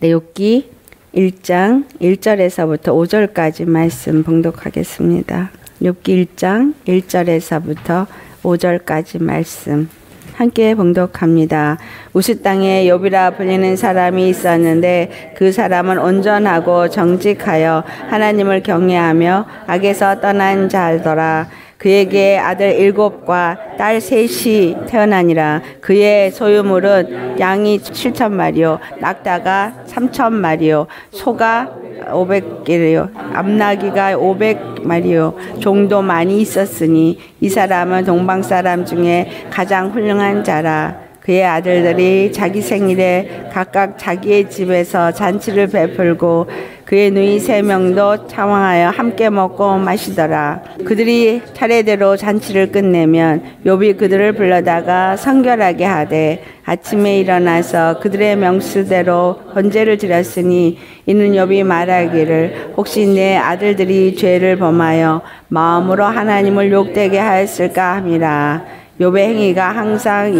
욥기 1장 1절에서부터 5절까지 말씀 봉독하겠습니다. 욥기 1장 1절에서부터 5절까지 말씀 함께 봉독합니다. 우스 땅에 욥이라 불리는 사람이 있었는데 그 사람은 온전하고 정직하여 하나님을 경외하며 악에서 떠난 자더라. 그에게 아들 7과 딸 3이 태어나니라. 그의 소유물은 양이 7,000마리요 낙타가 3,000마리요 소가 500개요 암나귀가 500마리요 종도 많이 있었으니 이 사람은 동방 사람 중에 가장 훌륭한 자라. 그의 아들들이 자기 생일에 각각 자기의 집에서 잔치를 베풀고 그의 누이 3명도 창왕하여 함께 먹고 마시더라. 그들이 차례대로 잔치를 끝내면 욥이 그들을 불러다가 성결하게 하되 아침에 일어나서 그들의 명수대로 번제를 드렸으니 이는 욥이 말하기를 혹시 내 아들들이 죄를 범하여 마음으로 하나님을 욕되게 하였을까 함이라. 욥의 행위가 항상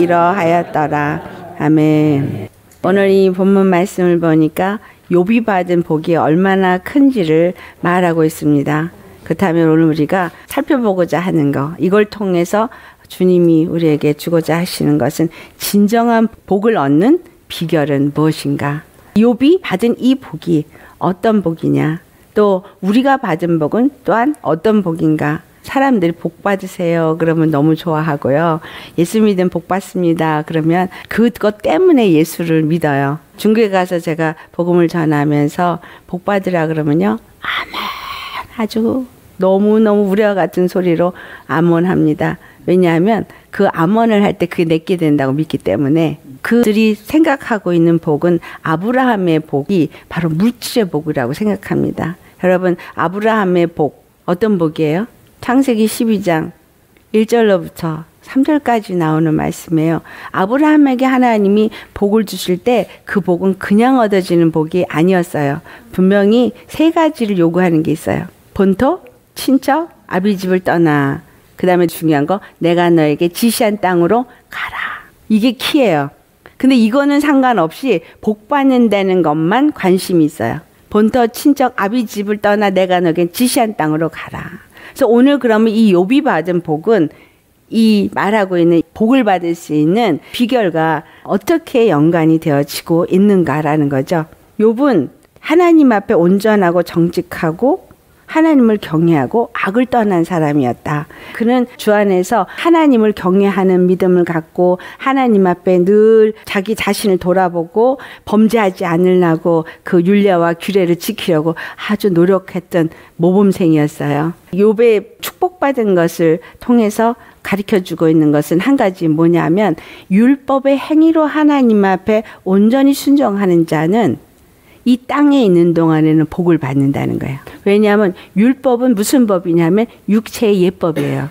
이러하였더라. 아멘. 오늘 이 본문 말씀을 보니까 욥이 받은 복이 얼마나 큰지를 말하고 있습니다. 그렇다면 오늘 우리가 살펴보고자 하는 거, 이걸 통해서 주님이 우리에게 주고자 하시는 것은 진정한 복을 얻는 비결은 무엇인가? 욥이 받은 이 복이 어떤 복이냐? 또 우리가 받은 복은 또한 어떤 복인가? 사람들이 복 받으세요 그러면 너무 좋아하고요. 예수 믿으면 복 받습니다 그러면 그것 때문에 예수를 믿어요. 중국에 가서 제가 복음을 전하면서 복 받으라 그러면요 아멘 아주 너무너무 우레와 같은 소리로 아멘합니다. 왜냐하면 그 아멘을 할 때 그게 내게 된다고 믿기 때문에. 그들이 생각하고 있는 복은 아브라함의 복이 바로 물질의 복이라고 생각합니다. 여러분 아브라함의 복 어떤 복이에요? 창세기 12장 1절로부터 3절까지 나오는 말씀이에요. 아브라함에게 하나님이 복을 주실 때 그 복은 그냥 얻어지는 복이 아니었어요. 분명히 3가지를 요구하는 게 있어요. 본토, 친척, 아비 집을 떠나. 그 다음에 중요한 거 내가 너에게 지시한 땅으로 가라. 이게 키예요. 근데 이거는 상관없이 복 받는다는 것만 관심이 있어요. 본토, 친척, 아비 집을 떠나 내가 너에게 지시한 땅으로 가라. 그래서 오늘 그러면 이 욥이 받은 복은 이 말하고 있는 복을 받을 수 있는 비결과 어떻게 연관이 되어지고 있는가라는 거죠. 욥은 하나님 앞에 온전하고 정직하고 하나님을 경외하고 악을 떠난 사람이었다. 그는 주 안에서 하나님을 경외하는 믿음을 갖고 하나님 앞에 늘 자기 자신을 돌아보고 범죄하지 않으려고 그 율례와 규례를 지키려고 아주 노력했던 모범생이었어요. 욥의 축복받은 것을 통해서 가르쳐주고 있는 것은 한 가지 뭐냐면 율법의 행위로 하나님 앞에 온전히 순종하는 자는 이 땅에 있는 동안에는 복을 받는다는 거예요. 왜냐하면 율법은 무슨 법이냐면 육체의 예법이에요.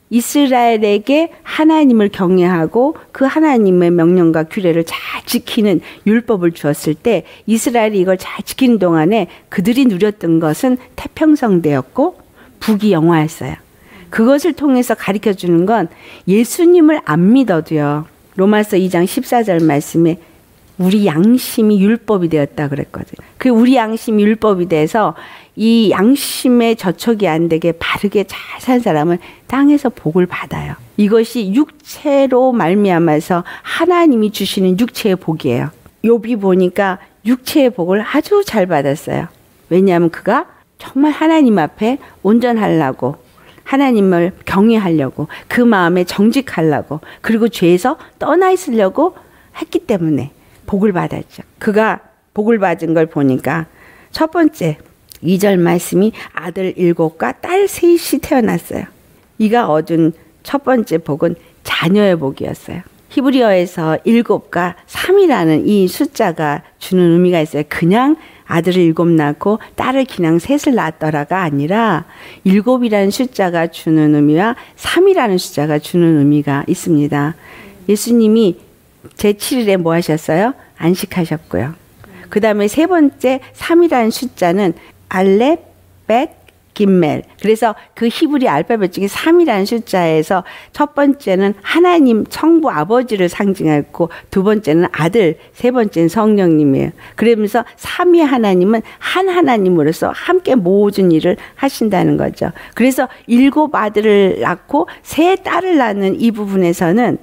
이스라엘에게 하나님을 경외하고 그 하나님의 명령과 규례를 잘 지키는 율법을 주었을 때 이스라엘이 이걸 잘 지키는 동안에 그들이 누렸던 것은 태평성대였고 북이 영화였어요. 그것을 통해서 가르쳐주는 건 예수님을 안 믿어도요. 로마서 2장 14절 말씀에 우리 양심이 율법이 되었다 그랬거든요. 그 우리 양심이 율법이 돼서 이 양심에 저촉이 안 되게 바르게 잘 산 사람은 땅에서 복을 받아요. 이것이 육체로 말미암아서 하나님이 주시는 육체의 복이에요. 욥이 보니까 육체의 복을 아주 잘 받았어요. 왜냐하면 그가 정말 하나님 앞에 온전하려고 하나님을 경외하려고 그 마음에 정직하려고 그리고 죄에서 떠나 있으려고 했기 때문에 복을 받았죠. 그가 복을 받은 걸 보니까 첫 번째 2절 말씀이 아들 7과 딸 3이 태어났어요. 이가 얻은 첫 번째 복은 자녀의 복이었어요. 히브리어에서 7과 3이라는 이 숫자가 주는 의미가 있어요. 그냥 아들을 7 낳고 딸을 그냥 3을 낳았더라가 아니라 7이라는 숫자가 주는 의미와 3이라는 숫자가 주는 의미가 있습니다. 예수님이 제7일에 뭐 하셨어요? 안식하셨고요. 그 다음에 세 번째 3이라는 숫자는 알렙, 벳, 김멜. 그래서 그 히브리 알파벳 중에 3이라는 숫자에서 첫 번째는 하나님 성부 아버지를 상징하고 두 번째는 아들, 세 번째는 성령님이에요. 그러면서 삼위 하나님은 한 하나님으로서 함께 모든 일을 하신다는 거죠. 그래서 7 아들을 낳고 3 딸을 낳는 이 부분에서는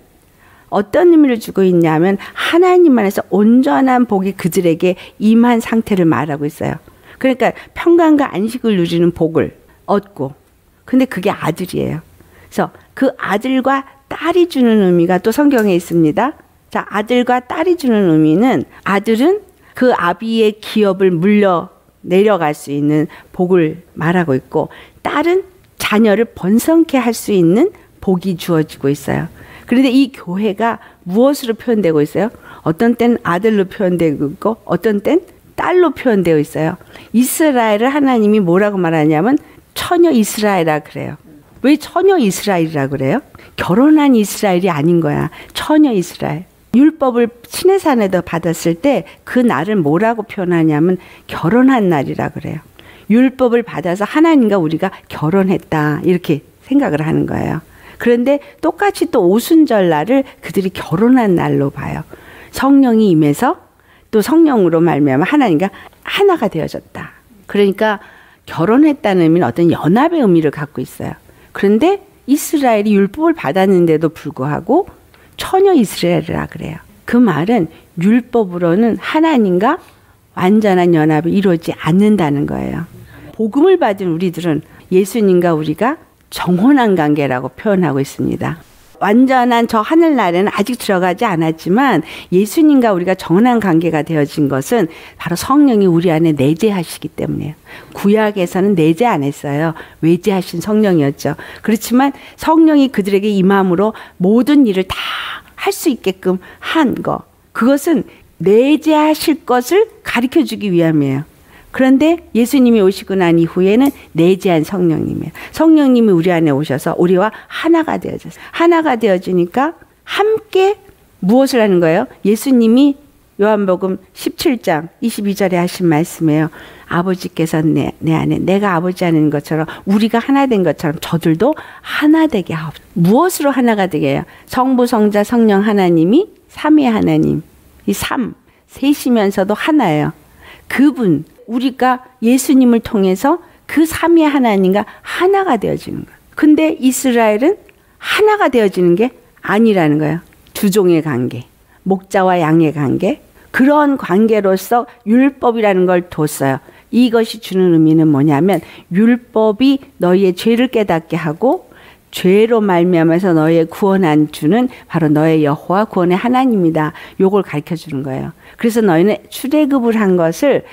어떤 의미를 주고 있냐면 하나님 안에서 온전한 복이 그들에게 임한 상태를 말하고 있어요. 그러니까 평강과 안식을 누리는 복을 얻고, 근데 그게 아들이에요. 그래서 그 아들과 딸이 주는 의미가 또 성경에 있습니다. 자, 아들과 딸이 주는 의미는, 아들은 그 아비의 기업을 물려 내려갈 수 있는 복을 말하고 있고, 딸은 자녀를 번성케 할 수 있는 복이 주어지고 있어요. 그런데 이 교회가 무엇으로 표현되고 있어요? 어떤 때는 아들로 표현되고 있고 어떤 때는 딸로 표현되어 있어요. 이스라엘을 하나님이 뭐라고 말하냐면 처녀 이스라엘이라 그래요. 왜 처녀 이스라엘이라 그래요? 결혼한 이스라엘이 아닌 거야. 처녀 이스라엘. 율법을 시내산에도 받았을 때 그 날을 뭐라고 표현하냐면 결혼한 날이라 그래요. 율법을 받아서 하나님과 우리가 결혼했다 이렇게 생각을 하는 거예요. 그런데 똑같이 또 오순절 날을 그들이 결혼한 날로 봐요. 성령이 임해서 또 성령으로 말미암아 하나님과 하나가 되어졌다. 그러니까 결혼했다는 의미는 어떤 연합의 의미를 갖고 있어요. 그런데 이스라엘이 율법을 받았는데도 불구하고 처녀 이스라엘이라 그래요. 그 말은 율법으로는 하나님과 완전한 연합이 이루어지지 않는다는 거예요. 복음을 받은 우리들은 예수님과 우리가 정혼한 관계라고 표현하고 있습니다. 완전한 저 하늘나라에는 아직 들어가지 않았지만 예수님과 우리가 정혼한 관계가 되어진 것은 바로 성령이 우리 안에 내재하시기 때문이에요. 구약에서는 내재 안 했어요. 외재하신 성령이었죠. 그렇지만 성령이 그들에게 임함으로 모든 일을 다 할 수 있게끔 한 거, 그것은 내재하실 것을 가르쳐주기 위함이에요. 그런데 예수님이 오시고 난 이후에는 내재한 성령님이에요. 성령님이 우리 안에 오셔서 우리와 하나가 되어졌어요. 하나가 되어지니까 함께 무엇을 하는 거예요? 예수님이 요한복음 17장 22절에 하신 말씀이에요. 아버지께서 내 안에, 내가 아버지 하는 것처럼 우리가 하나 된 것처럼 저들도 하나 되게 하옵소서. 무엇으로 하나가 되게 해요? 성부, 성자, 성령 하나님이 삼위 하나님. 이 셋이면서도 하나예요. 그분, 우리가 예수님을 통해서 그 삼위 하나님과 하나가 되어지는 거예요. 근데 이스라엘은 하나가 되어지는 게 아니라는 거예요. 두 종의 관계, 목자와 양의 관계, 그런 관계로서 율법이라는 걸 뒀어요. 이것이 주는 의미는 뭐냐면 율법이 너희의 죄를 깨닫게 하고 죄로 말미암아서 너희의 구원한 주는 바로 너의 여호와 구원의 하나님이다. 요걸 가르쳐주는 거예요. 그래서 너희는 출애굽을 한 것을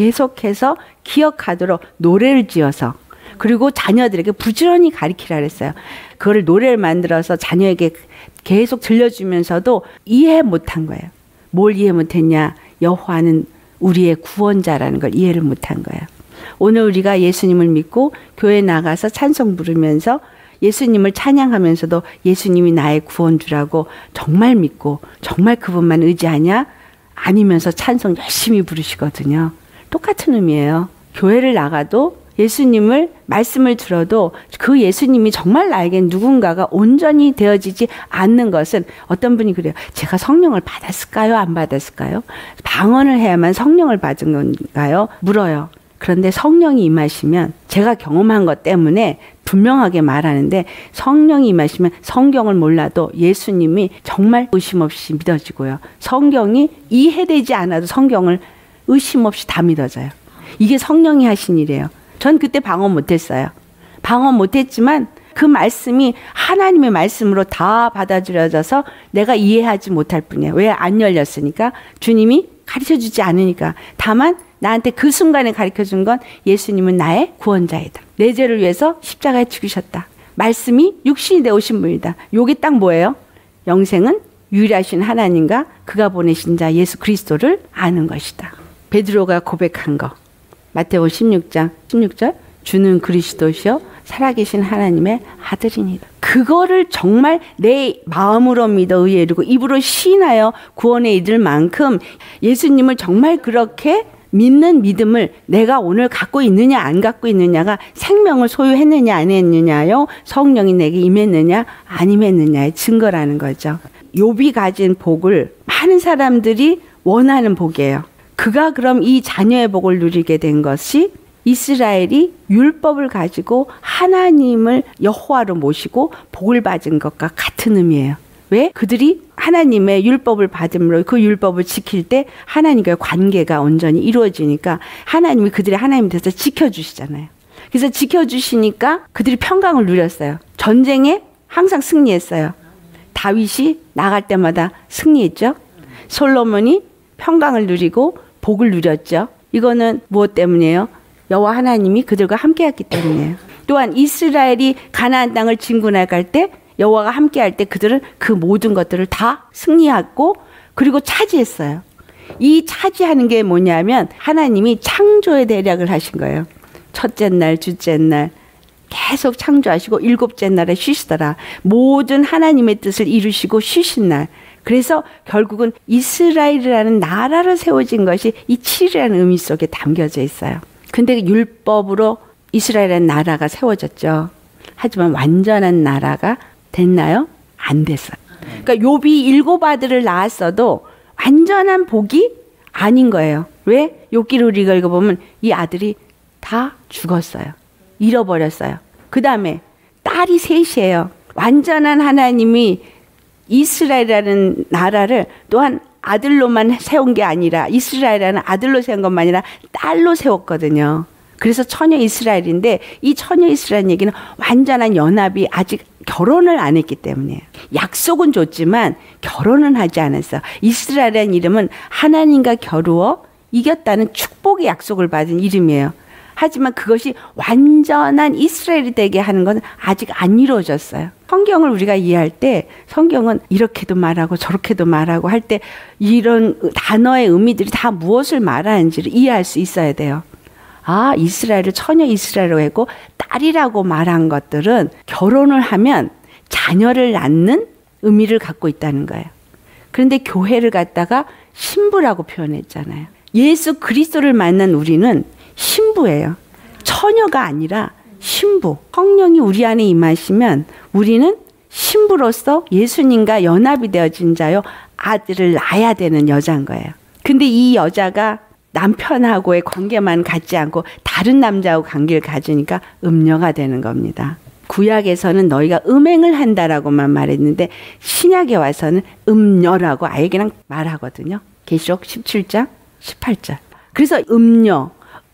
계속해서 기억하도록 노래를 지어서, 그리고 자녀들에게 부지런히 가르치라 그랬어요. 그거를 노래를 만들어서 자녀에게 계속 들려주면서도 이해 못한 거예요. 뭘 이해 못했냐? 여호와는 우리의 구원자라는 걸 이해를 못한 거예요. 오늘 우리가 예수님을 믿고 교회 나가서 찬송 부르면서 예수님을 찬양하면서도 예수님이 나의 구원주라고 정말 믿고 정말 그분만 의지하냐? 아니면서 찬송 열심히 부르시거든요. 똑같은 의미예요. 교회를 나가도 예수님을 말씀을 들어도 그 예수님이 정말 나에겐 누군가가 온전히 되어지지 않는 것은, 어떤 분이 그래요. 제가 성령을 받았을까요? 안 받았을까요? 방언을 해야만 성령을 받은 건가요? 물어요. 그런데 성령이 임하시면, 제가 경험한 것 때문에 분명하게 말하는데, 성령이 임하시면 성경을 몰라도 예수님이 정말 의심 없이 믿어지고요. 성경이 이해되지 않아도 성경을 의심 없이 다 믿어져요. 이게 성령이 하신 일이에요. 전 그때 방언 못했어요. 방언 못했지만 그 말씀이 하나님의 말씀으로 다 받아들여져서 내가 이해하지 못할 뿐이에요. 왜? 안 열렸으니까. 주님이 가르쳐주지 않으니까. 다만 나한테 그 순간에 가르쳐준 건 예수님은 나의 구원자이다. 내 죄를 위해서 십자가에 죽으셨다. 말씀이 육신이 되어 오신 분이다. 요게 딱 뭐예요? 영생은 유일하신 하나님과 그가 보내신 자 예수 그리스도를 아는 것이다. 베드로가 고백한 거. 마태복음 16장 16절, 주는 그리스도시요 살아계신 하나님의 아들이니라. 그거를 정말 내 마음으로 믿어 의에 이르고 입으로 시인하여 구원에 이를 만큼 예수님을 정말 그렇게 믿는 믿음을 내가 오늘 갖고 있느냐 안 갖고 있느냐가 생명을 소유했느냐 안 했느냐요, 성령이 내게 임했느냐 안 임했느냐의 증거라는 거죠. 욥이 가진 복을 많은 사람들이 원하는 복이에요. 그가 그럼 이 자녀의 복을 누리게 된 것이 이스라엘이 율법을 가지고 하나님을 여호와로 모시고 복을 받은 것과 같은 의미예요. 왜? 그들이 하나님의 율법을 받음으로 그 율법을 지킬 때 하나님과의 관계가 온전히 이루어지니까 하나님이 그들의 하나님 돼서 지켜주시잖아요. 그래서 지켜주시니까 그들이 평강을 누렸어요. 전쟁에 항상 승리했어요. 다윗이 나갈 때마다 승리했죠. 솔로몬이 평강을 누리고 복을 누렸죠. 이거는 무엇 때문이에요? 여호와 하나님이 그들과 함께했기 때문이에요. 또한 이스라엘이 가나안 땅을 진군할 때 여호와가 함께할 때 그들은 그 모든 것들을 다 승리하고 그리고 차지했어요. 이 차지하는 게 뭐냐면 하나님이 창조의 대략을 하신 거예요. 첫째 날, 둘째 날 계속 창조하시고 일곱째 날에 쉬시더라. 모든 하나님의 뜻을 이루시고 쉬신 날. 그래서 결국은 이스라엘이라는 나라를 세워진 것이 이 7이라는 의미 속에 담겨져 있어요. 근데 율법으로 이스라엘이라는 나라가 세워졌죠. 하지만 완전한 나라가 됐나요? 안 됐어요. 그러니까 욥이 7 아들을 낳았어도 완전한 복이 아닌 거예요. 왜? 욥기를 우리가 읽어보면 이 아들이 다 죽었어요. 잃어버렸어요. 그 다음에 딸이 셋이에요. 완전한 하나님이 이스라엘이라는 나라를 또한 아들로만 세운 게 아니라 이스라엘이라는 아들로 세운 것만 아니라 딸로 세웠거든요. 그래서 처녀 이스라엘인데 이 처녀 이스라엘 얘기는 완전한 연합이 아직 결혼을 안 했기 때문이에요. 약속은 줬지만 결혼은 하지 않았어. 이스라엘이라는 이름은 하나님과 겨루어 이겼다는 축복의 약속을 받은 이름이에요. 하지만 그것이 완전한 이스라엘이 되게 하는 건 아직 안 이루어졌어요. 성경을 우리가 이해할 때 성경은 이렇게도 말하고 저렇게도 말하고 할 때 이런 단어의 의미들이 다 무엇을 말하는지를 이해할 수 있어야 돼요. 아, 이스라엘을 처녀 이스라엘로 했고 딸이라고 말한 것들은 결혼을 하면 자녀를 낳는 의미를 갖고 있다는 거예요. 그런데 교회를 갖다가 신부라고 표현했잖아요. 예수 그리스도를 만난 우리는 신부예요. 처녀가 아니라 신부. 성령이 우리 안에 임하시면 우리는 신부로서 예수님과 연합이 되어진 자요 아들을 낳아야 되는 여자인 거예요. 근데 이 여자가 남편하고의 관계만 갖지 않고 다른 남자하고 관계를 가지니까 음녀가 되는 겁니다. 구약에서는 너희가 음행을 한다라고만 말했는데 신약에 와서는 음녀라고 아예 그냥 말하거든요. 계시록 17장 18절. 그래서 음녀,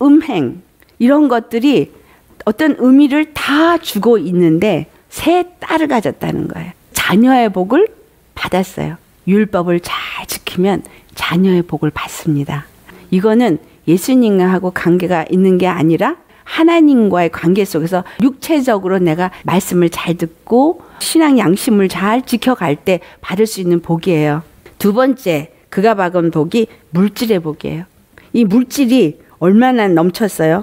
음행 이런 것들이 어떤 의미를 다 주고 있는데 새 딸을 가졌다는 거예요. 자녀의 복을 받았어요. 율법을 잘 지키면 자녀의 복을 받습니다. 이거는 예수님하고 관계가 있는 게 아니라 하나님과의 관계 속에서 육체적으로 내가 말씀을 잘 듣고 신앙 양심을 잘 지켜갈 때 받을 수 있는 복이에요. 두 번째, 그가 받은 복이 물질의 복이에요. 이 물질이 얼마나 넘쳤어요?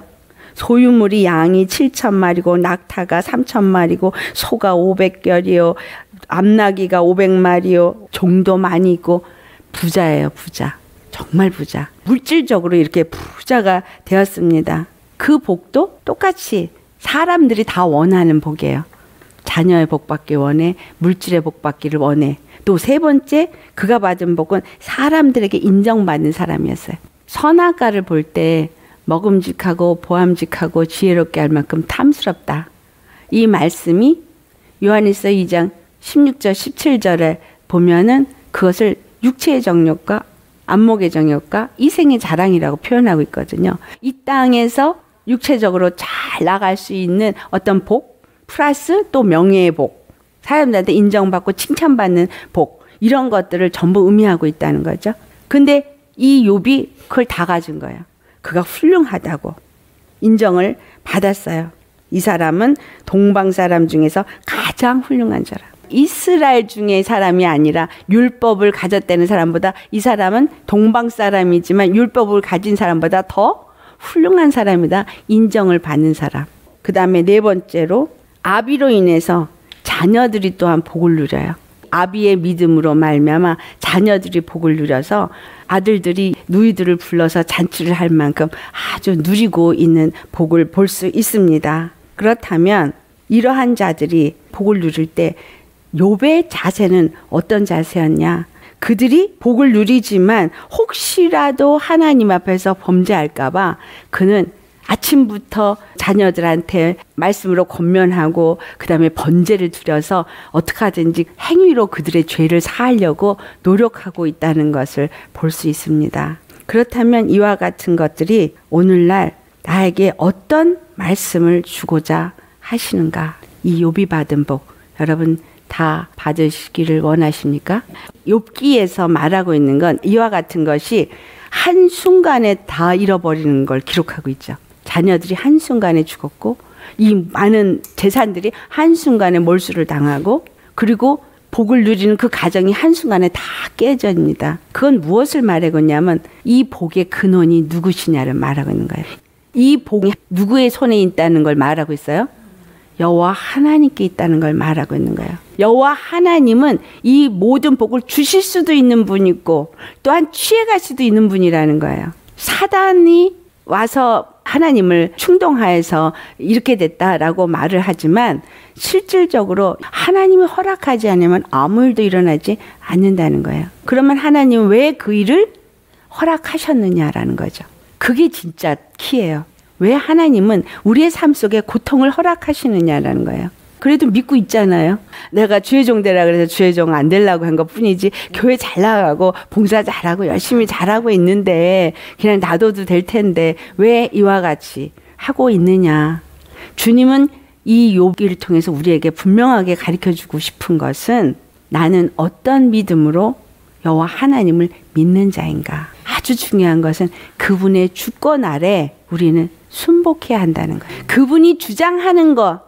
소유물이 양이 7,000마리고 낙타가 3,000마리고 소가 500결이요. 암나귀가 500마리요. 종도 많이 있고 부자예요, 부자. 정말 부자. 물질적으로 이렇게 부자가 되었습니다. 그 복도 똑같이 사람들이 다 원하는 복이에요. 자녀의 복 받기 원해. 물질의 복 받기를 원해. 또 세 번째, 그가 받은 복은 사람들에게 인정받는 사람이었어요. 선악과를 볼 때 먹음직하고 보암직하고 지혜롭게 할 만큼 탐스럽다. 이 말씀이 요한일서 2장 16절 17절에 보면은 그것을 육체의 정욕과 안목의 정욕과 이생의 자랑이라고 표현하고 있거든요. 이 땅에서 육체적으로 잘 나갈 수 있는 어떤 복 플러스 또 명예의 복, 사람들한테 인정받고 칭찬받는 복, 이런 것들을 전부 의미하고 있다는 거죠. 근데 이 욥이 그걸 다 가진 거예요. 그가 훌륭하다고 인정을 받았어요. 이 사람은 동방 사람 중에서 가장 훌륭한 사람. 이스라엘 중의 사람이 아니라 율법을 가졌다는 사람보다 이 사람은 동방 사람이지만 율법을 가진 사람보다 더 훌륭한 사람이다. 인정을 받는 사람. 그 다음에 네 번째로 아비로 인해서 자녀들이 또한 복을 누려요. 아비의 믿음으로 말미암아 자녀들이 복을 누려서 아들들이 누이들을 불러서 잔치를 할 만큼 아주 누리고 있는 복을 볼 수 있습니다. 그렇다면 이러한 자들이 복을 누릴 때 욥의 자세는 어떤 자세였냐? 그들이 복을 누리지만 혹시라도 하나님 앞에서 범죄할까 봐 그는 아침부터 자녀들한테 말씀으로 권면하고 그다음에 번제를 드려서 어떻게 하든지 행위로 그들의 죄를 사하려고 노력하고 있다는 것을 볼 수 있습니다. 그렇다면 이와 같은 것들이 오늘날 나에게 어떤 말씀을 주고자 하시는가? 이 욥이 받은 복 여러분 다 받으시기를 원하십니까? 욥기에서 말하고 있는 건 이와 같은 것이 한순간에 다 잃어버리는 걸 기록하고 있죠. 자녀들이 한순간에 죽었고 이 많은 재산들이 한순간에 몰수를 당하고 그리고 복을 누리는 그 가정이 한순간에 다 깨집니다. 그건 무엇을 말하고 있냐면 이 복의 근원이 누구시냐를 말하고 있는 거예요. 이 복이 누구의 손에 있다는 걸 말하고 있어요? 여호와 하나님께 있다는 걸 말하고 있는 거예요. 여호와 하나님은 이 모든 복을 주실 수도 있는 분이고 또한 취해갈 수도 있는 분이라는 거예요. 사단이 와서 하나님을 충동하여서 이렇게 됐다라고 말을 하지만 실질적으로 하나님이 허락하지 않으면 아무 일도 일어나지 않는다는 거예요. 그러면 하나님은 왜 그 일을 허락하셨느냐라는 거죠. 그게 진짜 키예요. 왜 하나님은 우리의 삶 속에 고통을 허락하시느냐라는 거예요. 그래도 믿고 있잖아요. 내가 주의종 되라 그래서 주의종 안 되려고 한 것뿐이지 교회 잘 나가고 봉사 잘하고 열심히 잘하고 있는데 그냥 놔둬도 될 텐데 왜 이와 같이 하고 있느냐. 주님은 이 욥기를 통해서 우리에게 분명하게 가르쳐주고 싶은 것은 나는 어떤 믿음으로 여호와 하나님을 믿는 자인가. 아주 중요한 것은 그분의 주권 아래 우리는 순복해야 한다는 거예요. 그분이 주장하는 것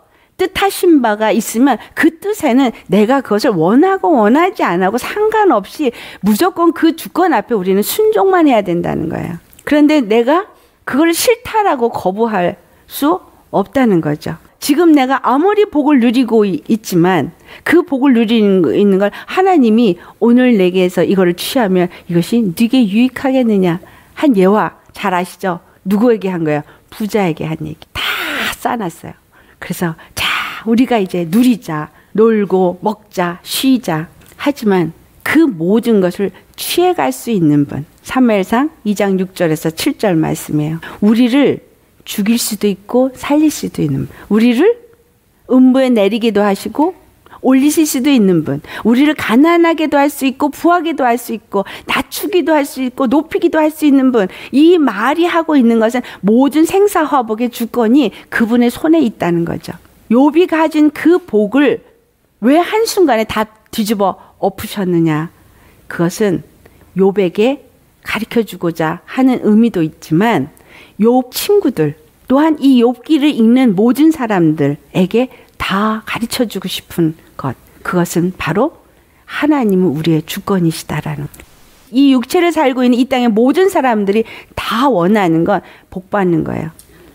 뜻하신 바가 있으면 그 뜻에는 내가 그것을 원하고 원하지 않고 상관없이 무조건 그 주권 앞에 우리는 순종만 해야 된다는 거예요. 그런데 내가 그걸 싫다라고 거부할 수 없다는 거죠. 지금 내가 아무리 복을 누리고 있지만 그 복을 누리는 있는 걸 하나님이 오늘 내게서 이거를 취하면 이것이 네게 유익하겠느냐 한 예화 잘 아시죠? 누구에게 한 거예요? 부자에게 한 얘기. 다 싸놨어요. 그래서 자 우리가 이제 누리자, 놀고 먹자, 쉬자. 하지만 그 모든 것을 취해갈 수 있는 분. 사무엘상 2장 6절에서 7절 말씀이에요. 우리를 죽일 수도 있고 살릴 수도 있는 분. 우리를 음부에 내리기도 하시고 올리실 수도 있는 분. 우리를 가난하게도 할 수 있고 부하게도 할 수 있고 낮추기도 할 수 있고 높이기도 할 수 있는 분. 이 말이 하고 있는 것은 모든 생사화복의 주권이 그분의 손에 있다는 거죠. 욥이 가진 그 복을 왜 한순간에 다 뒤집어 엎으셨느냐. 그것은 욥에게 가르쳐주고자 하는 의미도 있지만 욥 친구들 또한 이 욥기를 읽는 모든 사람들에게 다 가르쳐주고 싶은 것. 그것은 바로 하나님은 우리의 주권이시다라는 것. 이 육체를 살고 있는 이 땅의 모든 사람들이 다 원하는 건 복 받는 거예요.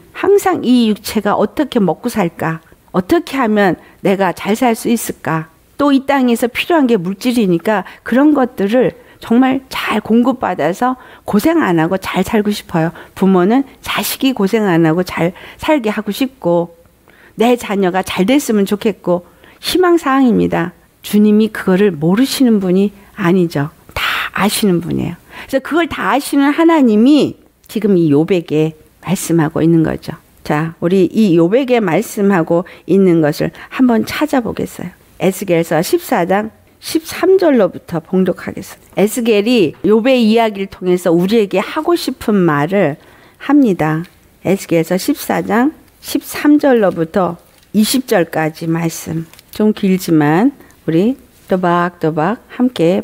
항상 이 육체가 어떻게 먹고 살까? 어떻게 하면 내가 잘 살 수 있을까? 또 이 땅에서 필요한 게 물질이니까 그런 것들을 정말 잘 공급받아서 고생 안 하고 잘 살고 싶어요. 부모는 자식이 고생 안 하고 잘 살게 하고 싶고 내 자녀가 잘 됐으면 좋겠고 희망사항입니다. 주님이 그거를 모르시는 분이 아니죠. 다 아시는 분이에요. 그래서 그걸 다 아시는 하나님이 지금 이 욥에게 말씀하고 있는 거죠. 자, 우리 이 욥에게 말씀하고 있는 것을 한번 찾아보겠어요. 에스겔서 14장 13절로부터 봉독하겠습니다. 에스겔이 욥의 이야기를 통해서 우리에게 하고 싶은 말을 합니다. 에스겔서 14장 13절로부터 20절까지 말씀. 좀 길지만 우리 또박또박 함께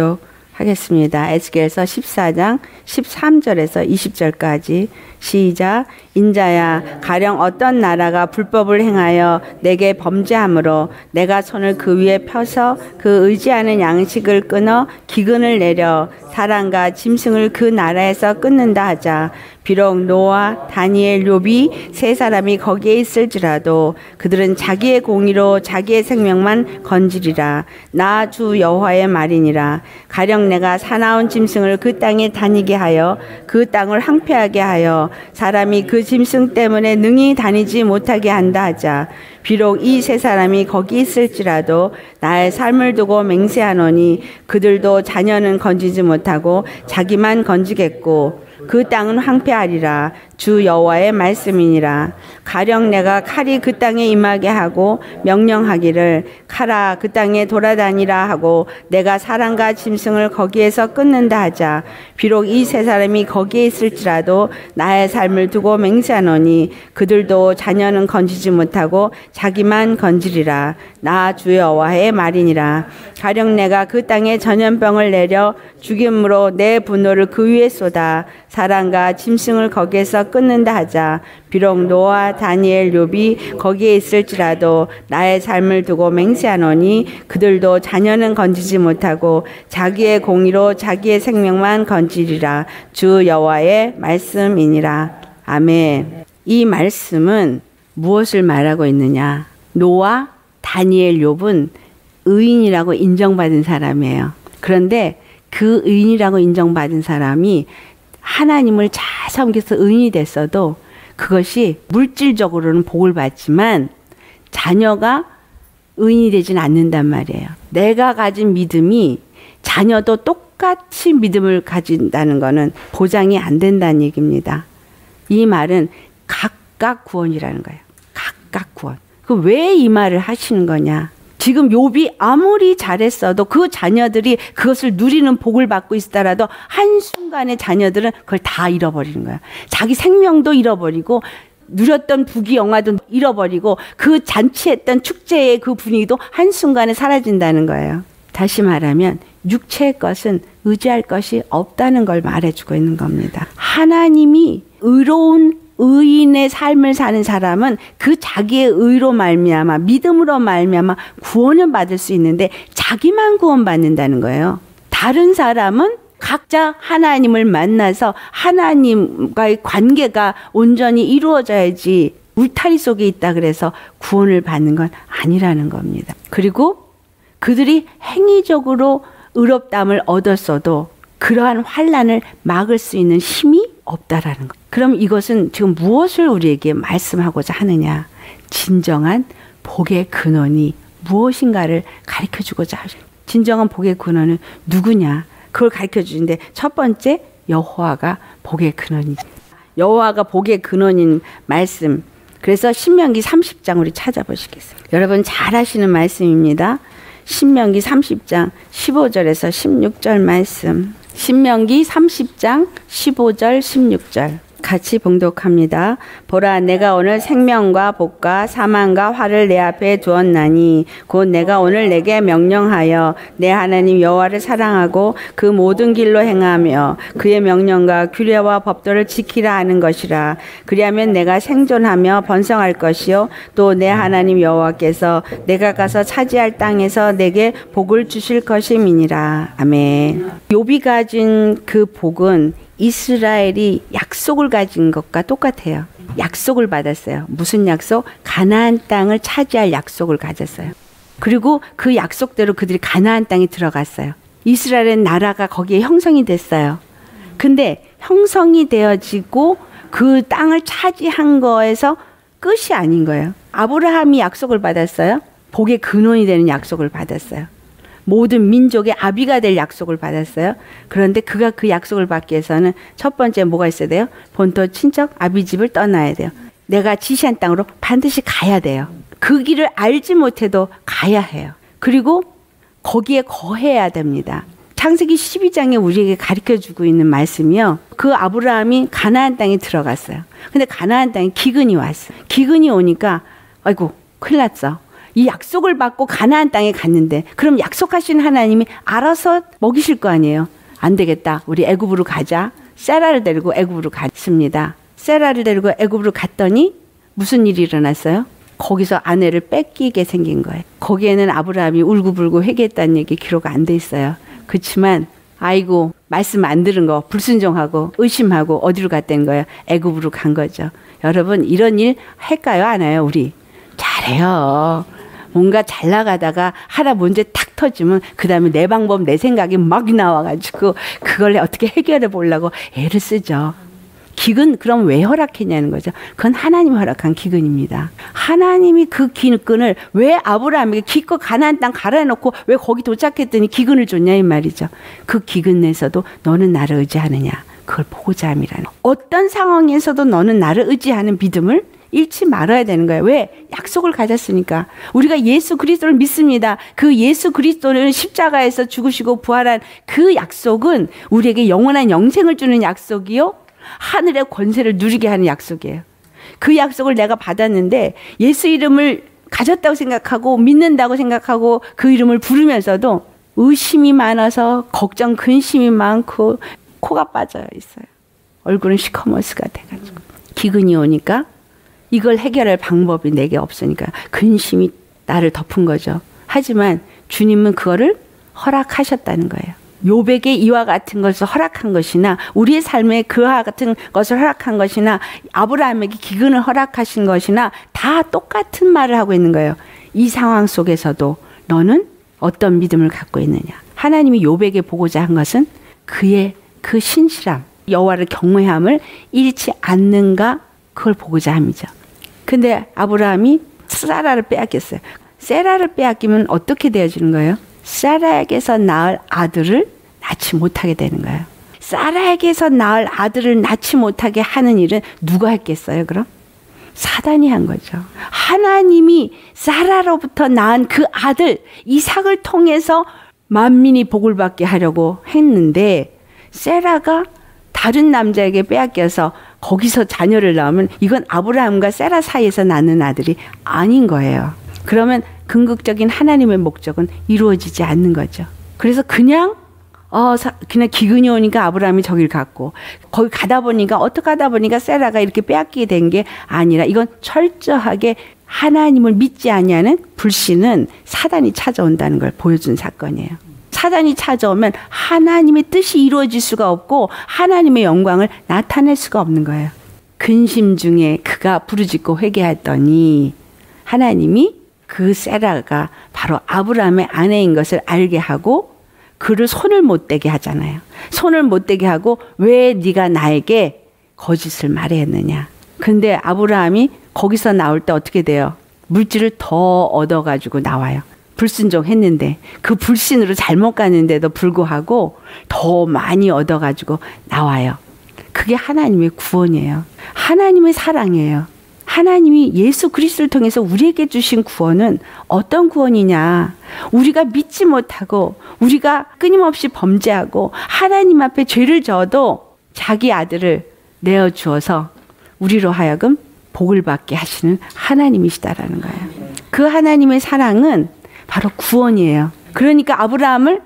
봉독하겠습니다. 에스겔서 14장 13절에서 20절까지 시작. 인자야 가령 어떤 나라가 불법을 행하여 내게 범죄함으로 내가 손을 그 위에 펴서 그 의지하는 양식을 끊어 기근을 내려 사람과 짐승을 그 나라에서 끊는다 하자. 비록 노아, 다니엘, 욥이 세 사람이 거기에 있을지라도 그들은 자기의 공의로 자기의 생명만 건지리라. 나 주 여호와의 말이니라. 가령 가령 내가 사나운 짐승을 그 땅에 다니게 하여 그 땅을 황폐하게 하여 사람이 그 짐승 때문에 능히 다니지 못하게 한다 하자. 비록 이 세 사람이 거기 있을지라도 나의 삶을 두고 맹세하노니 그들도 자녀는 건지지 못하고 자기만 건지겠고 그 땅은 황폐하리라. 주 여호와의 말씀이니라. 가령 내가 칼이 그 땅에 임하게 하고 명령하기를 칼아 그 땅에 돌아다니라 하고 내가 사람과 짐승을 거기에서 끊는다 하자. 비록 이 세 사람이 거기에 있을지라도 나의 삶을 두고 맹세하노니 그들도 자녀는 건지지 못하고 자기만 건지리라. 나 주 여호와의 말이니라. 가령 내가 그 땅에 전염병을 내려 죽임으로 내 분노를 그 위에 쏟아 사람과 짐승을 거기에서 끊는다 하자. 비록 노아, 다니엘, 욥이 거기에 있을지라도 나의 삶을 두고 맹세하노니 그들도 자녀는 건지지 못하고 자기의 공의로 자기의 생명만 건지리라. 주 여호와의 말씀이니라. 아멘. 이 말씀은 무엇을 말하고 있느냐? 노아, 다니엘, 욥은 의인이라고 인정받은 사람이에요. 그런데 그 의인이라고 인정받은 사람이 하나님을 잘 섬겨서 의인이 됐어도 그것이 물질적으로는 복을 받지만 자녀가 의인이 되진 않는단 말이에요. 내가 가진 믿음이 자녀도 똑같이 믿음을 가진다는 것은 보장이 안 된다는 얘기입니다. 이 말은 각각 구원이라는 거예요. 각각 구원. 왜 이 말을 하시는 거냐? 지금 욥이 아무리 잘했어도 그 자녀들이 그것을 누리는 복을 받고 있더라도 한순간에 자녀들은 그걸 다 잃어버리는 거야. 자기 생명도 잃어버리고 누렸던 부귀영화도 잃어버리고 그 잔치했던 축제의 그 분위기도 한순간에 사라진다는 거예요. 다시 말하면 육체의 것은 의지할 것이 없다는 걸 말해주고 있는 겁니다. 하나님이 의로운 의인의 삶을 사는 사람은 그 자기의 의로 말미암아 믿음으로 말미암아 구원을 받을 수 있는데 자기만 구원받는다는 거예요. 다른 사람은 각자 하나님을 만나서 하나님과의 관계가 온전히 이루어져야지 울타리 속에 있다 그래서 구원을 받는 건 아니라는 겁니다. 그리고 그들이 행위적으로 의롭다함을 얻었어도 그러한 환난을 막을 수 있는 힘이 없다라는 것. 그럼 이것은 지금 무엇을 우리에게 말씀하고자 하느냐? 진정한 복의 근원이 무엇인가를 가르쳐주고자 하죠. 진정한 복의 근원은 누구냐? 그걸 가르쳐주는데 첫 번째 여호와가 복의 근원이지. 여호와가 복의 근원인 말씀. 그래서 신명기 30장 우리 찾아보시겠어요? 여러분 잘 아시는 말씀입니다. 신명기 30장 15절에서 16절 말씀. 신명기 30장 15절 16절 같이 봉독합니다. 보라 내가 오늘 생명과 복과 사망과 화를 내 앞에 두었나니 곧 내가 오늘 내게 명령하여 내 하나님 여호와를 사랑하고 그 모든 길로 행하며 그의 명령과 규례와 법도를 지키라 하는 것이라. 그리하면 내가 생존하며 번성할 것이요 또 내 하나님 여호와께서 내가 가서 차지할 땅에서 내게 복을 주실 것임이니라. 아멘. 욥이 가진 그 복은 이스라엘이 약속을 가진 것과 똑같아요. 약속을 받았어요. 무슨 약속? 가나안 땅을 차지할 약속을 가졌어요. 그리고 그 약속대로 그들이 가나안 땅에 들어갔어요. 이스라엘의 나라가 거기에 형성이 됐어요. 근데 형성이 되어지고 그 땅을 차지한 거에서 끝이 아닌 거예요. 아브라함이 약속을 받았어요. 복의 근원이 되는 약속을 받았어요. 모든 민족의 아비가 될 약속을 받았어요. 그런데 그가 그 약속을 받기 위해서는 첫 번째 뭐가 있어야 돼요? 본토 친척 아비 집을 떠나야 돼요. 내가 지시한 땅으로 반드시 가야 돼요. 그 길을 알지 못해도 가야 해요. 그리고 거기에 거해야 됩니다. 창세기 12장에 우리에게 가르쳐주고 있는 말씀이요. 그 아브라함이 가나안 땅에 들어갔어요. 근데 가나안 땅에 기근이 왔어요. 기근이 오니까 아이고 큰일 났어. 이 약속을 받고 가나안 땅에 갔는데 그럼 약속하신 하나님이 알아서 먹이실 거 아니에요. 안 되겠다. 우리 애굽으로 가자. 세라를 데리고 애굽으로 갔습니다. 세라를 데리고 애굽으로 갔더니 무슨 일이 일어났어요? 거기서 아내를 뺏기게 생긴 거예요. 거기에는 아브라함이 울고불고 회개했다는 얘기 기록 안 돼 있어요. 그렇지만 아이고 말씀 안 들은 거 불순종하고 의심하고 어디로 갔다는 거예요? 애굽으로 간 거죠. 여러분 이런 일 할까요? 안 해요? 우리 잘해요. 뭔가 잘 나가다가 하나 문제 탁 터지면 그 다음에 내 방법 내 생각이 막 나와가지고 그걸 어떻게 해결해 보려고 애를 쓰죠. 기근 그럼 왜 허락했냐는 거죠. 그건 하나님이 허락한 기근입니다. 하나님이 그 기근을 왜 아브라함에게 기껏 가나안 땅 갈아놓고 왜 거기 도착했더니 기근을 줬냐 이 말이죠. 그 기근 내에서도 너는 나를 의지하느냐 그걸 보고자 함이라는. 어떤 상황에서도 너는 나를 의지하는 믿음을 잃지 말아야 되는 거예요. 왜? 약속을 가졌으니까. 우리가 예수 그리스도를 믿습니다. 그 예수 그리스도는 십자가에서 죽으시고 부활한 그 약속은 우리에게 영원한 영생을 주는 약속이요 하늘의 권세를 누리게 하는 약속이에요. 그 약속을 내가 받았는데 예수 이름을 가졌다고 생각하고 믿는다고 생각하고 그 이름을 부르면서도 의심이 많아서 걱정 근심이 많고 코가 빠져 있어요. 얼굴은 시커머스가 돼가지고 기근이 오니까 이걸 해결할 방법이 내게 없으니까 근심이 나를 덮은 거죠. 하지만 주님은 그거를 허락하셨다는 거예요. 욥에게 이와 같은 것을 허락한 것이나 우리의 삶에 그와 같은 것을 허락한 것이나 아브라함에게 기근을 허락하신 것이나 다 똑같은 말을 하고 있는 거예요. 이 상황 속에서도 너는 어떤 믿음을 갖고 있느냐. 하나님이 욥에게 보고자 한 것은 그의 그 신실함, 여호와를 경외함을 잃지 않는가 그걸 보고자 함이죠. 근데 아브라함이 사라를 빼앗겼어요. 세라를 빼앗기면 어떻게 되어지는 거예요? 사라에게서 낳을 아들을 낳지 못하게 되는 거예요. 사라에게서 낳을 아들을 낳지 못하게 하는 일은 누가 했겠어요, 그럼? 사단이 한 거죠. 하나님이 사라로부터 낳은 그 아들 이삭을 통해서 만민이 복을 받게 하려고 했는데 세라가 다른 남자에게 빼앗겨서 거기서 자녀를 낳으면 이건 아브라함과 세라 사이에서 낳는 아들이 아닌 거예요. 그러면 궁극적인 하나님의 목적은 이루어지지 않는 거죠. 그래서 그냥 기근이 오니까 아브라함이 저길 갔고 거기 가다 보니까 어떻게 하다 보니까 세라가 이렇게 빼앗기게 된 게 아니라 이건 철저하게 하나님을 믿지 아니하는 불신은 사단이 찾아온다는 걸 보여준 사건이에요. 사단이 찾아오면 하나님의 뜻이 이루어질 수가 없고 하나님의 영광을 나타낼 수가 없는 거예요. 근심 중에 그가 부르짖고 회개했더니 하나님이 그 세라가 바로 아브라함의 아내인 것을 알게 하고 그를 손을 못 대게 하잖아요. 손을 못 대게 하고 왜 네가 나에게 거짓을 말했느냐. 근데 아브라함이 거기서 나올 때 어떻게 돼요? 물질을 더 얻어가지고 나와요. 불순종했는데 그 불신으로 잘못 갔는데도 불구하고 더 많이 얻어가지고 나와요. 그게 하나님의 구원이에요. 하나님의 사랑이에요. 하나님이 예수 그리스도를 통해서 우리에게 주신 구원은 어떤 구원이냐. 우리가 믿지 못하고 우리가 끊임없이 범죄하고 하나님 앞에 죄를 져도 자기 아들을 내어주어서 우리로 하여금 복을 받게 하시는 하나님이시다라는 거예요. 그 하나님의 사랑은 바로 구원이에요. 그러니까 아브라함을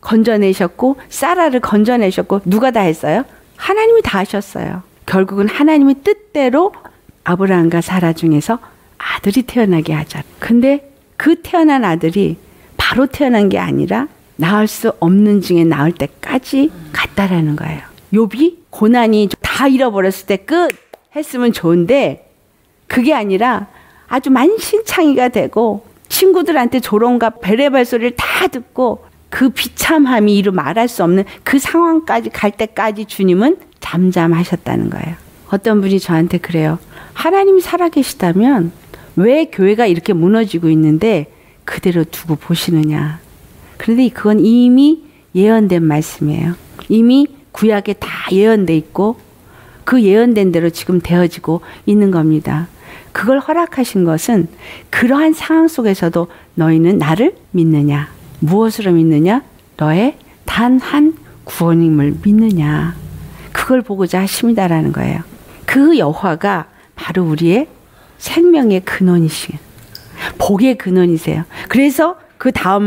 건져내셨고 사라를 건져내셨고 누가 다 했어요? 하나님이 다 하셨어요. 결국은 하나님의 뜻대로 아브라함과 사라 중에서 아들이 태어나게 하자. 근데 그 태어난 아들이 바로 태어난 게 아니라 낳을 수 없는 중에 낳을 때까지 갔다라는 거예요. 욥이 고난이 다 잃어버렸을 때 끝 했으면 좋은데 그게 아니라 아주 만신창이가 되고 친구들한테 조롱과 베레발 소리를 다 듣고 그 비참함이 이루 말할 수 없는 그 상황까지 갈 때까지 주님은 잠잠하셨다는 거예요. 어떤 분이 저한테 그래요. 하나님이 살아계시다면 왜 교회가 이렇게 무너지고 있는데 그대로 두고 보시느냐. 그런데 그건 이미 예언된 말씀이에요. 이미 구약에 다 예언돼 있고 그 예언된 대로 지금 되어지고 있는 겁니다. 그걸 허락하신 것은 그러한 상황 속에서도 너희는 나를 믿느냐. 무엇으로 믿느냐? 너의 단 한 구원임을 믿느냐. 그걸 보고자 하십니다라는 거예요. 그 여호와가 바로 우리의 생명의 근원이시에요. 복의 근원이세요. 그래서 그 다음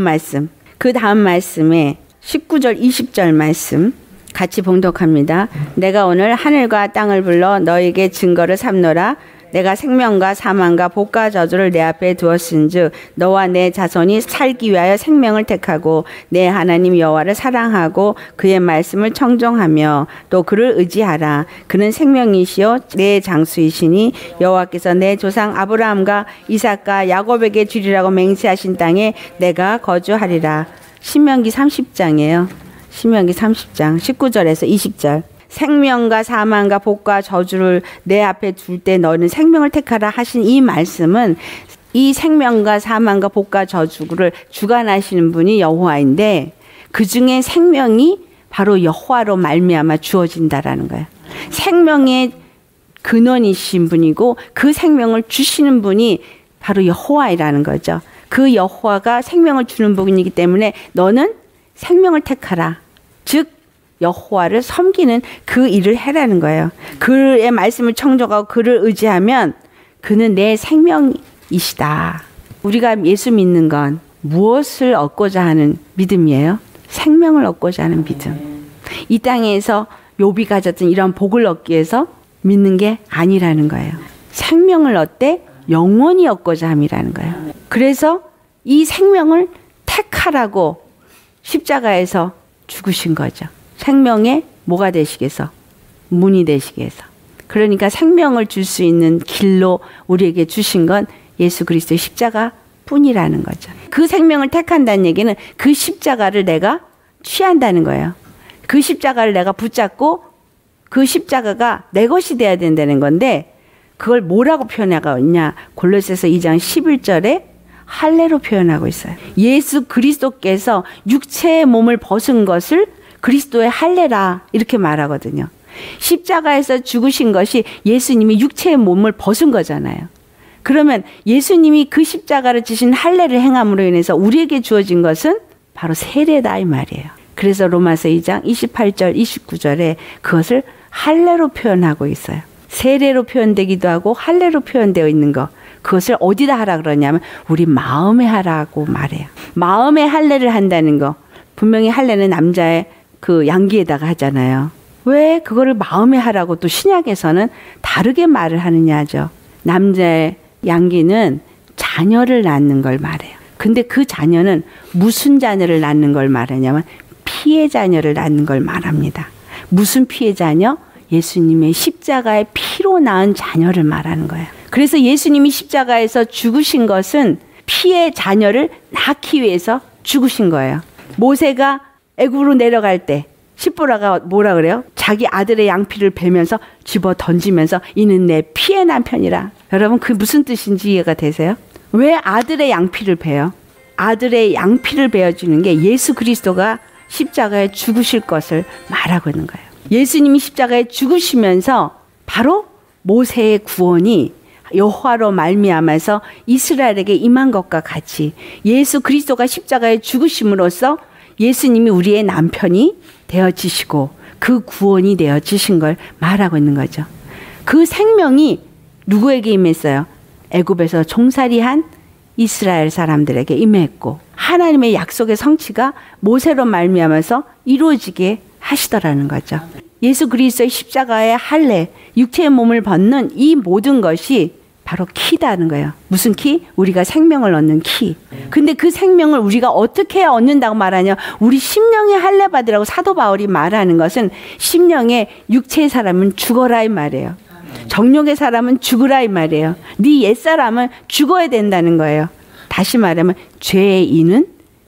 말씀에 19절 20절 말씀 같이 봉독합니다. 내가 오늘 하늘과 땅을 불러 너에게 증거를 삼노라. 내가 생명과 사망과 복과 저주를 내 앞에 두었은즉 너와 내 자손이 살기 위하여 생명을 택하고 내 하나님 여호와를 사랑하고 그의 말씀을 청종하며 또 그를 의지하라. 그는 생명이시요 내 장수이시니 여호와께서 내 조상 아브라함과 이삭과 야곱에게 주리라고 맹세하신 땅에 내가 거주하리라. 신명기 30장이에요. 신명기 30장 19절에서 20절. 생명과 사망과 복과 저주를 내 앞에 둘 때 너는 생명을 택하라 하신 이 말씀은 이 생명과 사망과 복과 저주를 주관하시는 분이 여호와인데 그 중에 생명이 바로 여호와로 말미암아 주어진다라는 거예요. 생명의 근원이신 분이고 그 생명을 주시는 분이 바로 여호와이라는 거죠. 그 여호와가 생명을 주는 분이기 때문에 너는 생명을 택하라. 즉 여호와를 섬기는 그 일을 해라는 거예요. 그의 말씀을 청종하고 그를 의지하면 그는 내 생명이시다. 우리가 예수 믿는 건 무엇을 얻고자 하는 믿음이에요? 생명을 얻고자 하는 믿음. 이 땅에서 욥이 가졌던 이런 복을 얻기 위해서 믿는 게 아니라는 거예요. 생명을 얻되 영원히 얻고자 함이라는 거예요. 그래서 이 생명을 택하라고 십자가에서 죽으신 거죠. 생명의 뭐가 되시기 위해서? 문이 되시기 위해서. 그러니까 생명을 줄 수 있는 길로 우리에게 주신 건 예수 그리스도의 십자가 뿐이라는 거죠. 그 생명을 택한다는 얘기는 그 십자가를 내가 취한다는 거예요. 그 십자가를 내가 붙잡고 그 십자가가 내 것이 돼야 된다는 건데 그걸 뭐라고 표현하고 있냐? 골로새서 2장 11절에 할례로 표현하고 있어요. 예수 그리스도께서 육체의 몸을 벗은 것을 그리스도의 할례라 이렇게 말하거든요. 십자가에서 죽으신 것이 예수님이 육체의 몸을 벗은 거잖아요. 그러면 예수님이 그 십자가를 지신 할례를 행함으로 인해서 우리에게 주어진 것은 바로 세례다 이 말이에요. 그래서 로마서 2장 28절 29절에 그것을 할례로 표현하고 있어요. 세례로 표현되기도 하고 할례로 표현되어 있는 거 그것을 어디다 하라 그러냐면 우리 마음에 하라고 말해요. 마음에 할례를 한다는 거 분명히 할례는 남자의 그 양기에다가 하잖아요. 왜 그거를 마음에 하라고 또 신약에서는 다르게 말을 하느냐죠. 남자의 양기는 자녀를 낳는 걸 말해요. 근데 그 자녀는 무슨 자녀를 낳는 걸 말하냐면 피의 자녀를 낳는 걸 말합니다. 무슨 피의 자녀? 예수님의 십자가의 피로 낳은 자녀를 말하는 거예요. 그래서 예수님이 십자가에서 죽으신 것은 피의 자녀를 낳기 위해서 죽으신 거예요. 모세가 애굽으로 내려갈 때 십보라가 뭐라 그래요? 자기 아들의 양피를 베면서 집어 던지면서 이는 내 피의 남편이라. 여러분 그 무슨 뜻인지 이해가 되세요? 왜 아들의 양피를 베요? 아들의 양피를 베어주는 게 예수 그리스도가 십자가에 죽으실 것을 말하고 있는 거예요. 예수님이 십자가에 죽으시면서 바로 모세의 구원이 여호와로 말미암아서 이스라엘에게 임한 것과 같이 예수 그리스도가 십자가에 죽으심으로써 예수님이 우리의 남편이 되어지시고 그 구원이 되어지신 걸 말하고 있는 거죠. 그 생명이 누구에게 임했어요? 애굽에서 종살이한 이스라엘 사람들에게 임했고 하나님의 약속의 성취가 모세로 말미암아서 이루어지게 하시더라는 거죠. 예수 그리스도의 십자가의 할례, 육체의 몸을 벗는 이 모든 것이 바로 키다는 거예요. 무슨 키? 우리가 생명을 얻는 키. 근데 그 생명을 우리가 어떻게 얻는다고 말하냐? 우리 심령의 할례 받으라고 사도 바울이 말하는 것은 심령의 육체의 사람은 죽어라 이 말이에요. 정욕의 사람은 죽으라 이 말이에요. 네 옛사람은 죽어야 된다는 거예요. 다시 말하면 죄인은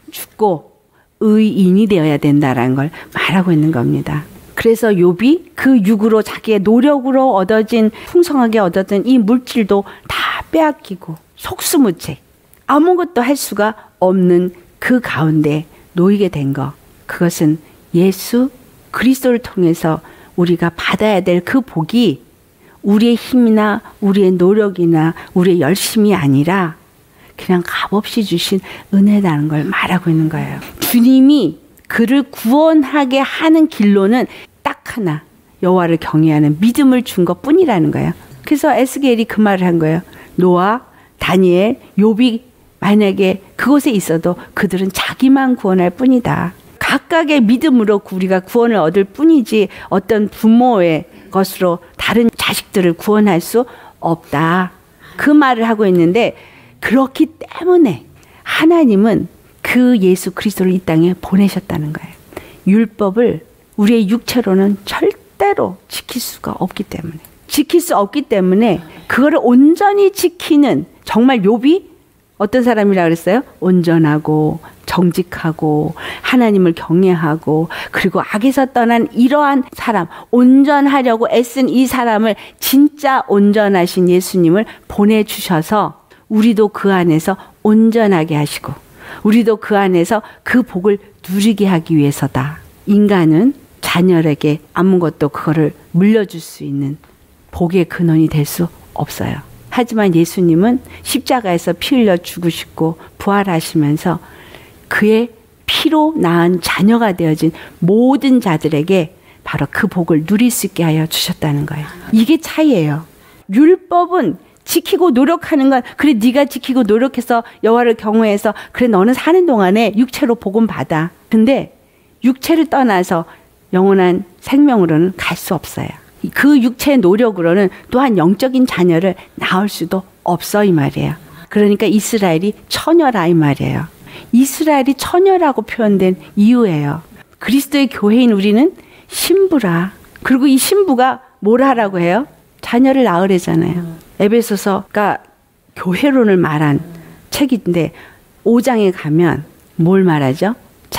죽고 의인이 되어야 된다는 걸 말하고 있는 겁니다. 그래서 욥이 그 육으로 자기의 노력으로 얻어진 풍성하게 얻었던 이 물질도 다 빼앗기고 속수무책 아무것도 할 수가 없는 그 가운데 놓이게 된 거 그것은 예수 그리스도를 통해서 우리가 받아야 될 그 복이 우리의 힘이나 우리의 노력이나 우리의 열심이 아니라 그냥 값없이 주신 은혜라는 걸 말하고 있는 거예요. 주님이 그를 구원하게 하는 길로는 딱 하나 여호와를 경외하는 믿음을 준 것뿐이라는 거예요. 그래서 에스겔이 그 말을 한 거예요. 노아, 다니엘, 욥이 만약에 그곳에 있어도 그들은 자기만 구원할 뿐이다. 각각의 믿음으로 우리가 구원을 얻을 뿐이지 어떤 부모의 것으로 다른 자식들을 구원할 수 없다. 그 말을 하고 있는데 그렇기 때문에 하나님은 그 예수 그리스도를 이 땅에 보내셨다는 거예요. 율법을 우리의 육체로는 절대로 지킬 수가 없기 때문에. 지킬 수 없기 때문에 그거를 온전히 지키는 정말 욥이 어떤 사람이라 그랬어요? 온전하고 정직하고 하나님을 경외하고 그리고 악에서 떠난 이러한 사람, 온전하려고 애쓴 이 사람을 진짜 온전하신 예수님을 보내주셔서 우리도 그 안에서 온전하게 하시고 우리도 그 안에서 그 복을 누리게 하기 위해서다. 인간은 자녀에게 아무것도 그거를 물려줄 수 있는 복의 근원이 될 수 없어요. 하지만 예수님은 십자가에서 피 흘려 죽으시고 부활하시면서 그의 피로 낳은 자녀가 되어진 모든 자들에게 바로 그 복을 누릴 수 있게 하여 주셨다는 거예요. 이게 차이예요. 율법은 지키고 노력하는 건 그래 네가 지키고 노력해서 여호와를 경외해서 그래 너는 사는 동안에 육체로 복음 받아. 근데 육체를 떠나서 영원한 생명으로는 갈 수 없어요. 그 육체의 노력으로는 또한 영적인 자녀를 낳을 수도 없어 이 말이에요. 그러니까 이스라엘이 처녀라 이 말이에요. 이스라엘이 처녀라고 표현된 이유예요. 그리스도의 교회인 우리는 신부라. 그리고 이 신부가 뭘 하라고 해요? 자녀를 낳으래잖아요. 에베소서가 교회론을 말한 책인데 5장에 가면 뭘 말하죠?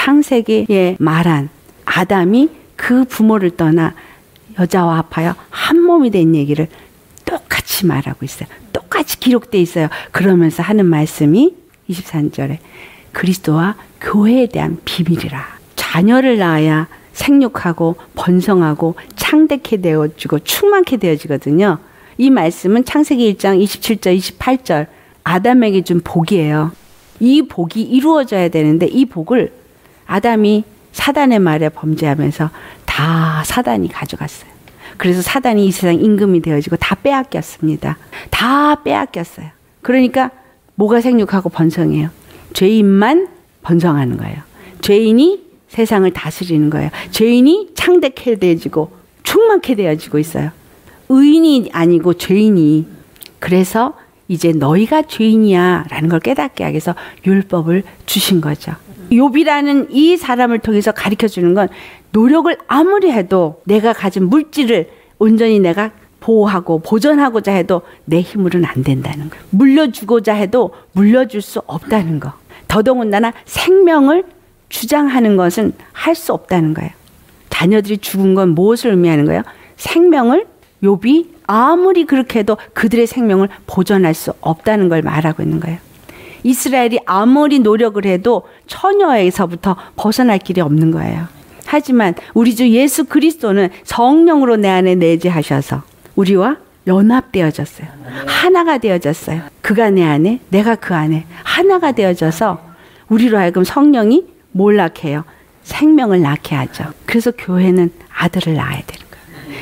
창세기에 말한 아담이 그 부모를 떠나 여자와 합하여 한 몸이 된 얘기를 똑같이 말하고 있어요. 똑같이 기록되어 있어요. 그러면서 하는 말씀이 23절에 그리스도와 교회에 대한 비밀이라. 자녀를 낳아야 생육하고 번성하고 창대케 되어지고 충만케 되어지거든요. 이 말씀은 창세기 1장 27절 28절 아담에게 준 복이에요. 이 복이 이루어져야 되는데 이 복을 아담이 사단의 말에 범죄하면서 다 사단이 가져갔어요. 그래서 사단이 이 세상 임금이 되어지고 다 빼앗겼습니다. 다 빼앗겼어요. 그러니까 뭐가 생육하고 번성해요? 죄인만 번성하는 거예요. 죄인이 세상을 다스리는 거예요. 죄인이 창대케 되어지고 충만케 되어지고 있어요. 의인이 아니고 죄인이. 그래서 이제 너희가 죄인이야 라는 걸 깨닫게 하기 위해서 율법을 주신 거죠. 욥이라는 이 사람을 통해서 가르쳐주는 건 노력을 아무리 해도 내가 가진 물질을 온전히 내가 보호하고 보존하고자 해도 내 힘으로는 안 된다는 거. 물려주고자 해도 물려줄 수 없다는 거. 더더군다나 생명을 주장하는 것은 할 수 없다는 거예요. 자녀들이 죽은 건 무엇을 의미하는 거예요? 생명을 욥이 아무리 그렇게 해도 그들의 생명을 보존할 수 없다는 걸 말하고 있는 거예요. 이스라엘이 아무리 노력을 해도 처녀에서부터 벗어날 길이 없는 거예요. 하지만 우리 주 예수 그리스도는 성령으로 내 안에 내재하셔서 우리와 연합되어졌어요. 하나가 되어졌어요. 그가 내 안에 내가 그 안에 하나가 되어져서 우리로 하여금 성령이 뭘 낳게 해요? 생명을 낳게 하죠. 그래서 교회는 아들을 낳아야 되는 거예요.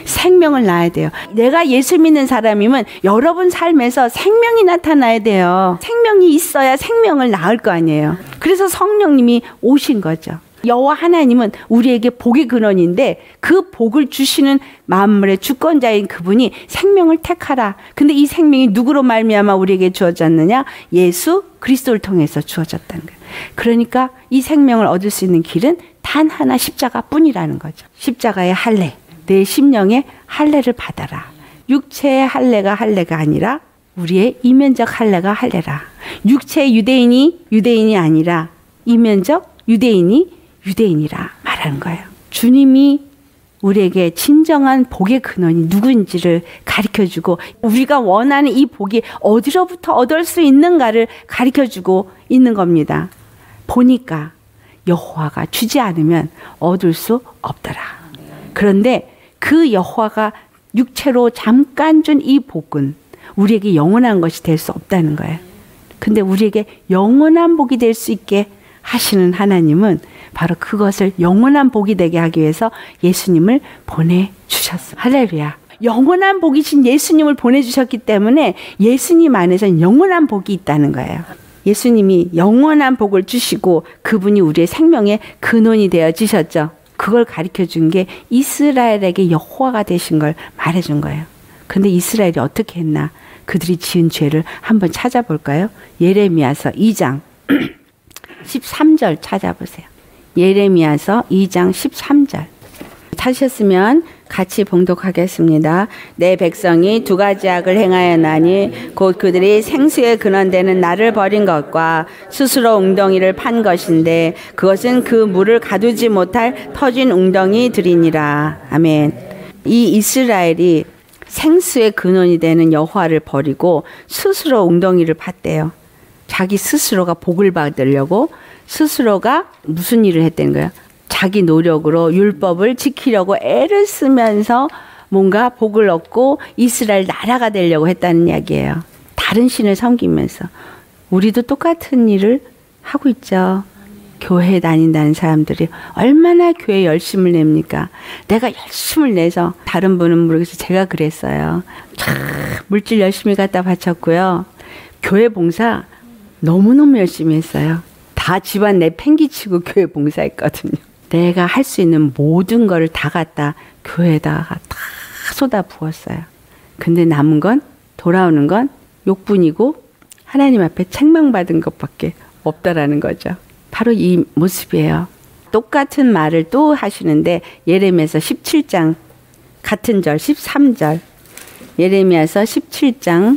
생명을 낳아야 돼요. 내가 예수 믿는 사람이면 여러분 삶에서 생명이 나타나야 돼요. 생명이 있어야 생명을 낳을 거 아니에요. 그래서 성령님이 오신 거죠. 여호와 하나님은 우리에게 복의 근원인데 그 복을 주시는 만물의 주권자인 그분이 생명을 택하라. 근데 이 생명이 누구로 말미암아 우리에게 주어졌느냐? 예수 그리스도를 통해서 주어졌다는 거예요. 그러니까 이 생명을 얻을 수 있는 길은 단 하나 십자가뿐이라는 거죠. 십자가의 할례. 내 심령의 할례를 받아라. 육체의 할례가 할례가 아니라 우리의 이면적 할례가 할례라. 육체의 유대인이 아니라 이면적 유대인이 유대인이라 말하는 거예요. 주님이 우리에게 진정한 복의 근원이 누구인지를 가르쳐주고 우리가 원하는 이 복이 어디로부터 얻을 수 있는가를 가르쳐주고 있는 겁니다. 보니까 여호와가 주지 않으면 얻을 수 없더라. 그런데 그 여호와가 육체로 잠깐 준 이 복은 우리에게 영원한 것이 될 수 없다는 거예요. 근데 우리에게 영원한 복이 될 수 있게 하시는 하나님은 바로 그것을 영원한 복이 되게 하기 위해서 예수님을 보내주셨습니다. 할렐루야. 영원한 복이신 예수님을 보내주셨기 때문에 예수님 안에서는 영원한 복이 있다는 거예요. 예수님이 영원한 복을 주시고 그분이 우리의 생명의 근원이 되어지셨죠. 그걸 가르쳐준 게 이스라엘에게 여호와가 되신 걸 말해준 거예요. 근데 이스라엘이 어떻게 했나? 그들이 지은 죄를 한번 찾아볼까요? 예레미야서 2장 13절 찾아보세요. 예레미야서 2장 13절. 찾으셨으면 같이 봉독하겠습니다. 내 백성이 두 가지 악을 행하였나니 곧 그들이 생수의 근원되는 나를 버린 것과 스스로 웅덩이를 판 것인데 그것은 그 물을 가두지 못할 터진 웅덩이들이니라. 아멘. 이 이스라엘이 생수의 근원이 되는 여호와를 버리고 스스로 웅덩이를 팠대요. 자기 스스로가 복을 받으려고 스스로가 무슨 일을 했다는 거예요? 자기 노력으로 율법을 지키려고 애를 쓰면서 뭔가 복을 얻고 이스라엘 나라가 되려고 했다는 이야기예요. 다른 신을 섬기면서. 우리도 똑같은 일을 하고 있죠. 교회에 다닌다는 사람들이 얼마나 교회에 열심을 냅니까? 내가 열심을 내서, 다른 분은 모르겠어요. 제가 그랬어요. 물질 열심히 갖다 바쳤고요. 교회 봉사 너무너무 열심히 했어요. 다 집안 내팽개치고 교회 봉사했거든요. 내가 할 수 있는 모든 거를 다 갖다 교회에다가 다 쏟아 부었어요. 근데 남은 건, 돌아오는 건 욕뿐이고 하나님 앞에 책망받은 것밖에 없다라는 거죠. 바로 이 모습이에요. 똑같은 말을 또 하시는데 예레미야서 17장 같은 절 13절. 예레미야서 17장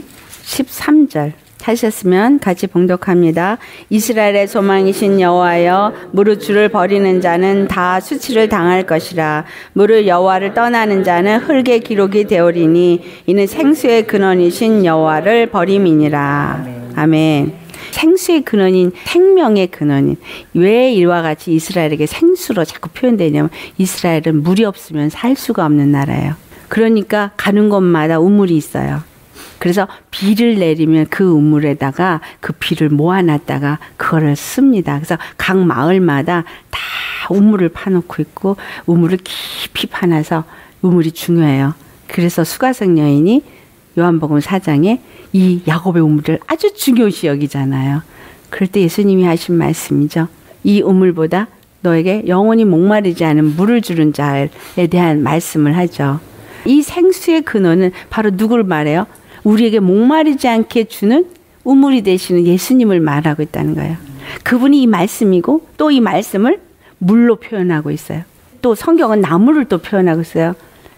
13절. 하셨으면 같이 봉독합니다. 이스라엘의 소망이신 여호와여, 무릇 주를 버리는 자는 다 수치를 당할 것이라. 무릇 여호와를 떠나는 자는 흙의 기록이 되오리니 이는 생수의 근원이신 여호와를 버림이니라. 아멘. 생수의 근원인, 생명의 근원인. 왜 이와 같이 이스라엘에게 생수로 자꾸 표현되냐면 이스라엘은 물이 없으면 살 수가 없는 나라예요. 그러니까 가는 곳마다 우물이 있어요. 그래서 비를 내리면 그 우물에다가 그 비를 모아놨다가 그거를 씁니다. 그래서 각 마을마다 다 우물을 파놓고 있고 우물을 깊이 파놔서 우물이 중요해요. 그래서 수가성 여인이 요한복음 4장에 이 야곱의 우물을 아주 중요시 여기잖아요. 그럴 때 예수님이 하신 말씀이죠. 이 우물보다 너에게 영원히 목마르지 않은 물을 주는 자에 대한 말씀을 하죠. 이 생수의 근원은 바로 누구를 말해요? 우리에게 목마르지 않게 주는 우물이 되시는 예수님을 말하고 있다는 거예요. 그분이 이 말씀이고 또 이 말씀을 물로 표현하고 있어요. 또 성경은 나무를 또 표현하고 있어요.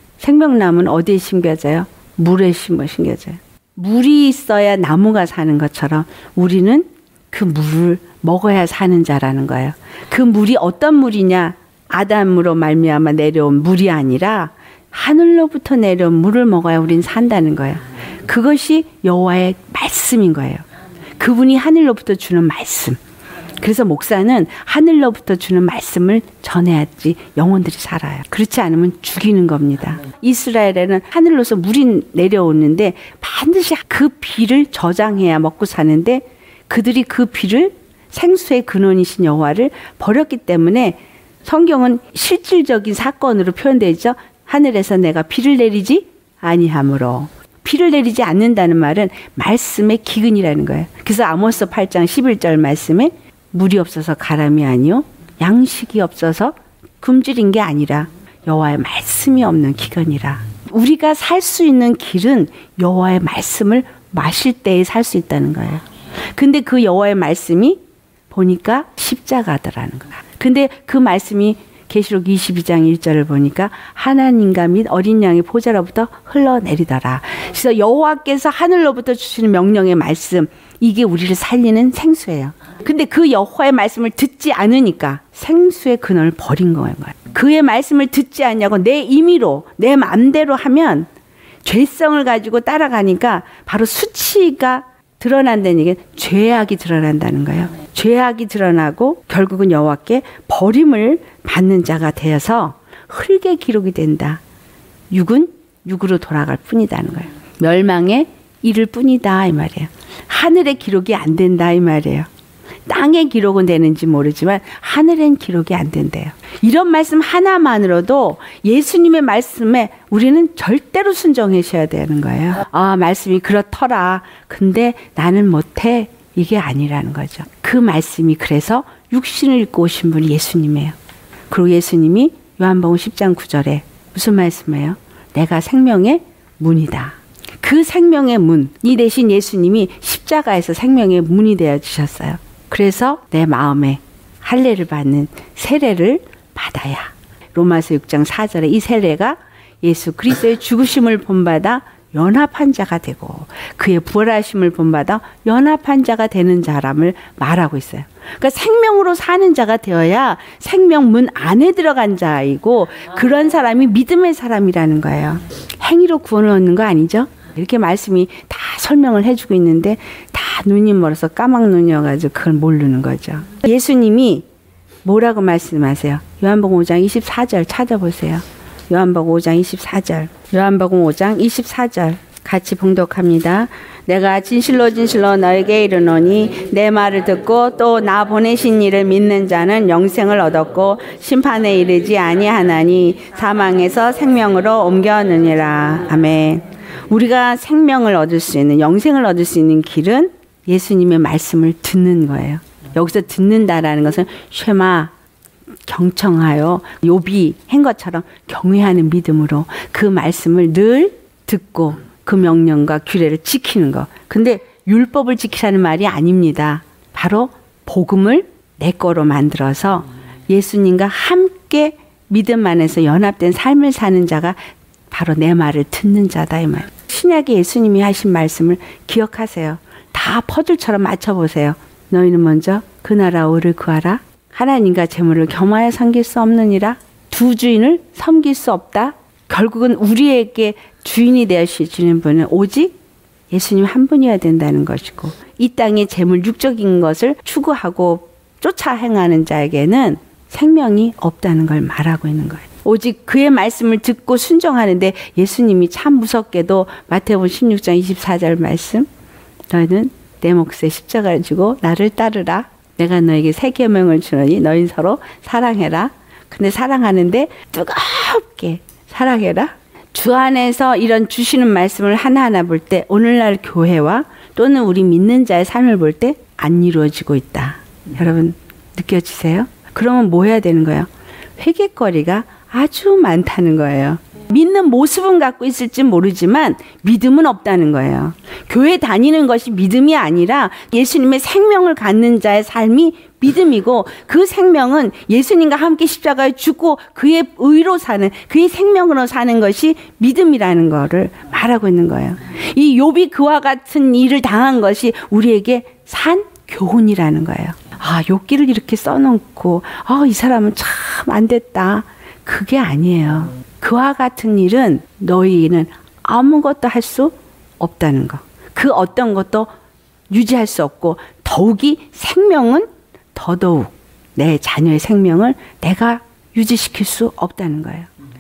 생명나무는 어디에 심겨져요? 물에 심겨져요. 물이 있어야 나무가 사는 것처럼 우리는 그 물을 먹어야 사는 자라는 거예요. 그 물이 어떤 물이냐? 아담으로 말미암아 내려온 물이 아니라 하늘로부터 내려온 물을 먹어야 우린 산다는 거예요. 그것이 여호와의 말씀인 거예요. 그분이 하늘로부터 주는 말씀. 그래서 목사는 하늘로부터 주는 말씀을 전해야지 영혼들이 살아요. 그렇지 않으면 죽이는 겁니다. 이스라엘에는 하늘로서 물이 내려오는데 반드시 그 비를 저장해야 먹고 사는데 그들이 그 비를 생수의 근원이신 여호와를 버렸기 때문에 성경은 실질적인 사건으로 표현되어 있죠. 하늘에서 내가 비를 내리지 아니하므로. 비를 내리지 않는다는 말은 말씀의 기근이라는 거예요. 그래서 아모스 8장 11절 말씀에 물이 없어서 가람이 아니요 양식이 없어서 굶주린 게 아니라 여호와의 말씀이 없는 기근이라. 우리가 살 수 있는 길은 여호와의 말씀을 마실 때에 살 수 있다는 거예요. 근데 그 여호와의 말씀이 보니까 십자가더라는 거야. 근데 그 말씀이 계시록 22장 1절을 보니까 하나님과 및 어린 양의 보좌로부터 흘러내리더라. 그래서 여호와께서 하늘로부터 주시는 명령의 말씀, 이게 우리를 살리는 생수예요. 근데 그 여호와의 말씀을 듣지 않으니까 생수의 근원을 버린 거예요. 그의 말씀을 듣지 않냐고 내 임의로 내 마음대로 하면 죄성을 가지고 따라가니까 바로 수치가 드러난다는 얘기는 죄악이 드러난다는 거예요. 죄악이 드러나고 결국은 여호와께 버림을 받는 자가 되어서 흙의 기록이 된다. 육은 육으로 돌아갈 뿐이다는 거예요. 멸망에 이를 뿐이다 이 말이에요. 하늘의 기록이 안 된다 이 말이에요. 땅의 기록은 되는지 모르지만 하늘엔 기록이 안 된대요. 이런 말씀 하나만으로도 예수님의 말씀에 우리는 절대로 순종하셔야 되는 거예요. 아, 말씀이 그렇더라. 근데 나는 못해. 이게 아니라는 거죠. 그 말씀이 그래서 육신을 입고 오신 분이 예수님이에요. 그리고 예수님이 요한복음 10장 9절에 무슨 말씀이에요? 내가 생명의 문이다. 그 생명의 문, 이 대신 예수님이 십자가에서 생명의 문이 되어 주셨어요. 그래서 내 마음에 할례를 받는 세례를 받아야 로마서 6장 4절에 이 세례가 예수 그리스도의 죽으심을 본받아 연합한 자가 되고 그의 부활하심을 본받아 연합한 자가 되는 자람을 말하고 있어요. 그러니까 생명으로 사는 자가 되어야 생명문 안에 들어간 자이고 그런 사람이 믿음의 사람이라는 거예요. 행위로 구원을 얻는 거 아니죠? 이렇게 말씀이 다 설명을 해주고 있는데 다 눈이 멀어서 까막눈이어가지고 그걸 모르는 거죠. 예수님이 뭐라고 말씀하세요? 요한복음 5장 24절 찾아보세요. 요한복음 5장 24절. 요한복음 5장 24절 같이 봉독합니다. 내가 진실로 진실로 너에게 이르노니 내 말을 듣고 또 나 보내신 이를 믿는 자는 영생을 얻었고 심판에 이르지 아니하나니 사망에서 생명으로 옮겨느니라. 아멘. 우리가 생명을 얻을 수 있는, 영생을 얻을 수 있는 길은 예수님의 말씀을 듣는 거예요. 여기서 듣는다라는 것은 쉐마, 경청하여 욥이 한 것처럼 경외하는 믿음으로 그 말씀을 늘 듣고 그 명령과 규례를 지키는 거. 근데 율법을 지키라는 말이 아닙니다. 바로 복음을 내 거로 만들어서 예수님과 함께 믿음 안에서 연합된 삶을 사는 자가 바로 내 말을 듣는 자다 이 말. 신약에 예수님이 하신 말씀을 기억하세요. 다 퍼즐처럼 맞춰보세요. 너희는 먼저 그 나라 의를 구하라. 하나님과 재물을 겸하여 섬길 수 없느니라. 두 주인을 섬길 수 없다. 결국은 우리에게 주인이 되어주시는 분은 오직 예수님 한 분이어야 된다는 것이고 이 땅의 재물 육적인 것을 추구하고 쫓아 행하는 자에게는 생명이 없다는 걸 말하고 있는 거예요. 오직 그의 말씀을 듣고 순종하는데 예수님이 참 무섭게도 마태복음 16장 24절 말씀 너희는 내 몫에 십자가를 지고 나를 따르라. 내가 너에게 새 계명을 주노니 너희 서로 사랑해라. 근데 사랑하는데 뜨겁게 사랑해라. 주 안에서 이런 주시는 말씀을 하나하나 볼 때 오늘날 교회와 또는 우리 믿는 자의 삶을 볼 때 안 이루어지고 있다. 여러분 느껴지세요? 그러면 뭐 해야 되는 거예요? 회개거리가 아주 많다는 거예요. 믿는 모습은 갖고 있을지 모르지만 믿음은 없다는 거예요. 교회 다니는 것이 믿음이 아니라 예수님의 생명을 갖는 자의 삶이 믿음이고 그 생명은 예수님과 함께 십자가에 죽고 그의 의로 사는 그의 생명으로 사는 것이 믿음이라는 거를 말하고 있는 거예요. 이 욥이 그와 같은 일을 당한 것이 우리에게 산 교훈이라는 거예요. 아, 욥기를 이렇게 써놓고 이 사람은 참 안 됐다. 그게 아니에요. 그와 같은 일은 너희는 아무것도 할 수 없다는 거. 그 어떤 것도 유지할 수 없고 더욱이 생명은 더더욱 내 자녀의 생명을 내가 유지시킬 수 없다는 거예요.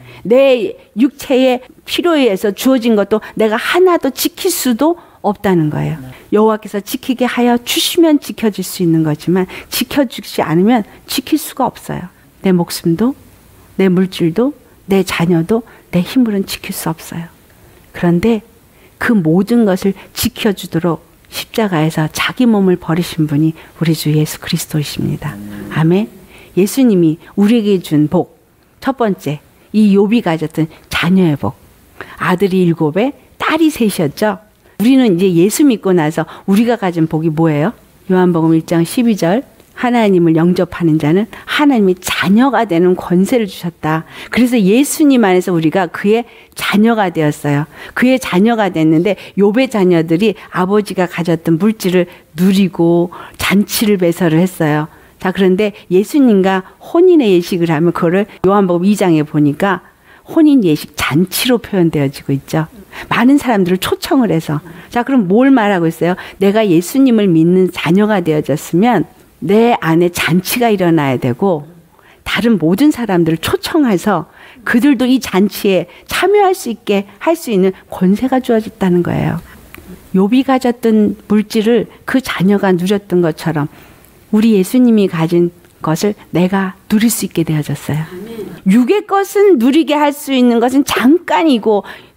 내 육체의 필요에 의해서 주어진 것도 내가 하나도 지킬 수도 없다는 거예요. 여호와께서 지키게 하여 주시면 지켜질 수 있는 거지만 지켜주지 않으면 지킬 수가 없어요. 내 목숨도 내 물질도 내 자녀도 내 힘으로는 지킬 수 없어요. 그런데 그 모든 것을 지켜주도록 십자가에서 자기 몸을 버리신 분이 우리 주 예수 그리스도이십니다. 아멘. 예수님이 우리에게 준 복, 첫 번째 이 욥이 가졌던 자녀의 복. 아들이 7에 딸이 3이었죠. 우리는 이제 예수 믿고 나서 우리가 가진 복이 뭐예요? 요한복음 1장 12절 하나님을 영접하는 자는 하나님의 자녀가 되는 권세를 주셨다. 그래서 예수님 안에서 우리가 그의 자녀가 되었어요. 그의 자녀가 됐는데 욥의 자녀들이 아버지가 가졌던 물질을 누리고 잔치를 배설을 했어요. 자, 그런데 예수님과 혼인의 예식을 하면 그거를 요한복음 2장에 보니까 혼인 예식 잔치로 표현되어지고 있죠. 많은 사람들을 초청을 해서. 자, 그럼 뭘 말하고 있어요? 내가 예수님을 믿는 자녀가 되어졌으면 내 안에 잔치가 일어나야 되고 다른 모든 사람들을 초청해서 그들도 이 잔치에 참여할 수 있게 할 수 있는 권세가 주어졌다는 거예요. 욥이 가졌던 물질을 그 자녀가 누렸던 것처럼 우리 예수님이 가진 것을 내가 누릴 수 있게 되어졌어요. 육의 것은 누리게 할 수 있는 것은 잠깐이고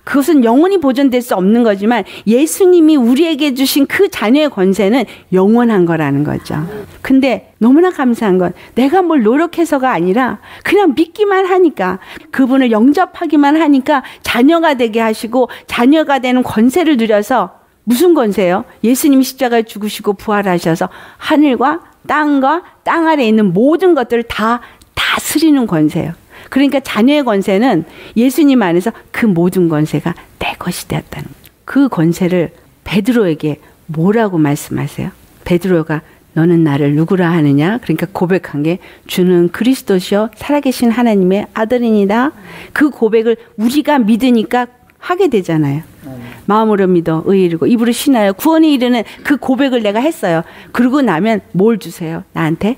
그것은 영원히 보존될 수 없는 거지만 예수님이 우리에게 주신 그 자녀의 권세는 영원한 거라는 거죠. 근데 너무나 감사한 건 내가 뭘 노력해서가 아니라 그냥 믿기만 하니까, 그분을 영접하기만 하니까 자녀가 되게 하시고 자녀가 되는 권세를 누려서, 무슨 권세요? 예수님이 십자가에 죽으시고 부활하셔서 하늘과 땅과 땅 아래에 있는 모든 것들을 다 다스리는 권세예요. 그러니까 자녀의 권세는 예수님 안에서 그 모든 권세가 내 것이 되었다는 거예요. 그 권세를 베드로에게 뭐라고 말씀하세요? 베드로가 너는 나를 누구라 하느냐? 그러니까 고백한 게 주는 그리스도시요 살아계신 하나님의 아들이니다. 그 고백을 우리가 믿으니까 하게 되잖아요. 마음으로 믿어 의에 이르고 입으로 신하여 구원에 이르는 그 고백을 내가 했어요. 그러고 나면 뭘 주세요? 나한테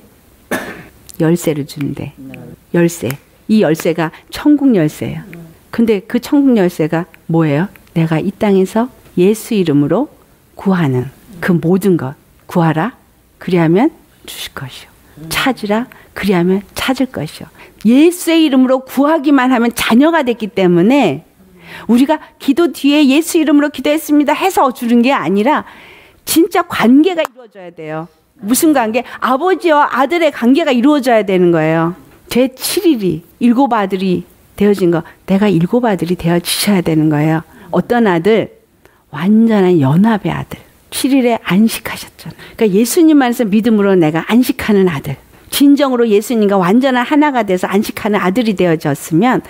열쇠를 주는데, 열쇠. 이 열쇠가 천국 열쇠예요. 근데 그 천국 열쇠가 뭐예요? 내가 이 땅에서 예수 이름으로 구하는 그 모든 것. 구하라 그리하면 주실 것이요, 찾으라 그리하면 찾을 것이요. 예수의 이름으로 구하기만 하면 자녀가 됐기 때문에 우리가 기도 뒤에 예수 이름으로 기도했습니다 해서 주는 게 아니라 진짜 관계가 이루어져야 돼요. 무슨 관계? 아버지와 아들의 관계가 이루어져야 되는 거예요. 제 7일이 일곱 아들이 되어진 거, 내가 일곱 아들이 되어지셔야 되는 거예요. 어떤 아들? 완전한 연합의 아들. 7일에 안식하셨잖아요. 그러니까 예수님 안에서 믿음으로 내가 안식하는 아들, 진정으로 예수님과 완전한 하나가 돼서 안식하는 아들이 되어졌으면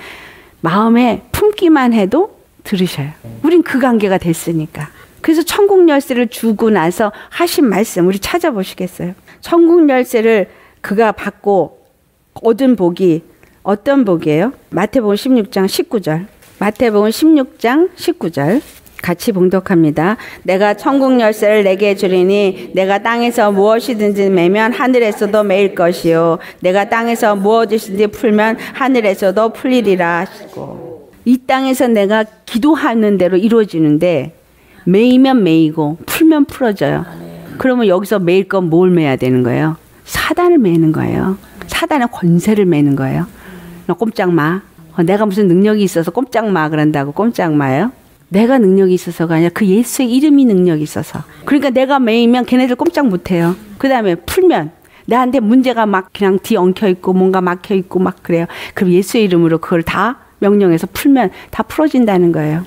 마음에 품기만 해도 들으셔요. 우린 그 관계가 됐으니까. 그래서 천국 열쇠를 주고 나서 하신 말씀 우리 찾아보시겠어요? 천국 열쇠를 그가 받고 얻은 복이 어떤 복이에요? 마태복음 16장 19절. 마태복음 16장 19절. 같이 봉독합니다. 내가 천국 열쇠를 내게 주리니 내가 땅에서 무엇이든지 매면 하늘에서도 매일 것이요 내가 땅에서 무엇이든지 풀면 하늘에서도 풀리리라 하시고. 이 땅에서 내가 기도하는 대로 이루어지는데 매이면 매이고 풀면 풀어져요. 그러면 여기서 매일 건 뭘 매야 되는 거예요? 사단을 매는 거예요. 사단의 권세를 매는 거예요. 너 꼼짝 마. 내가 무슨 능력이 있어서 꼼짝 마 그런다고 꼼짝 마요? 내가 능력이 있어서가 아니라 그 예수의 이름이 능력이 있어서. 그러니까 내가 매이면 걔네들 꼼짝 못해요. 그 다음에 풀면 나한테 문제가 막 그냥 뒤 엉켜 있고 뭔가 막혀 있고 막 그래요. 그럼 예수의 이름으로 그걸 다 명령해서 풀면 다 풀어진다는 거예요.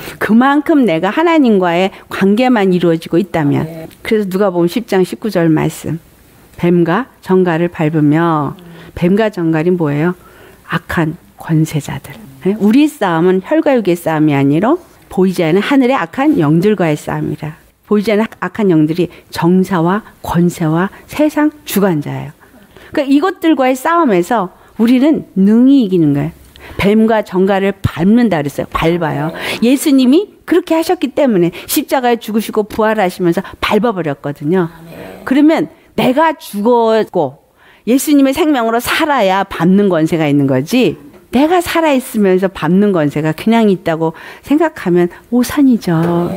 그만큼 내가 하나님과의 관계만 이루어지고 있다면. 그래서 누가복음 10장 19절 말씀. 뱀과 정갈을 밟으며. 뱀과 정갈이 뭐예요? 악한 권세자들. 우리 싸움은 혈과 육의 싸움이 아니라 보이지 않는 하늘의 악한 영들과의 싸움이라. 보이지 않는 악한 영들이 정사와 권세와 세상 주관자예요. 그러니까 이것들과의 싸움에서 우리는 능히 이기는 거예요. 뱀과 정갈을 밟는다 그랬어요. 밟아요. 예수님이 그렇게 하셨기 때문에 십자가에 죽으시고 부활하시면서 밟아버렸거든요. 그러면 내가 죽었고 예수님의 생명으로 살아야 밟는 권세가 있는 거지, 내가 살아있으면서 밟는 권세가 그냥 있다고 생각하면 오산이죠.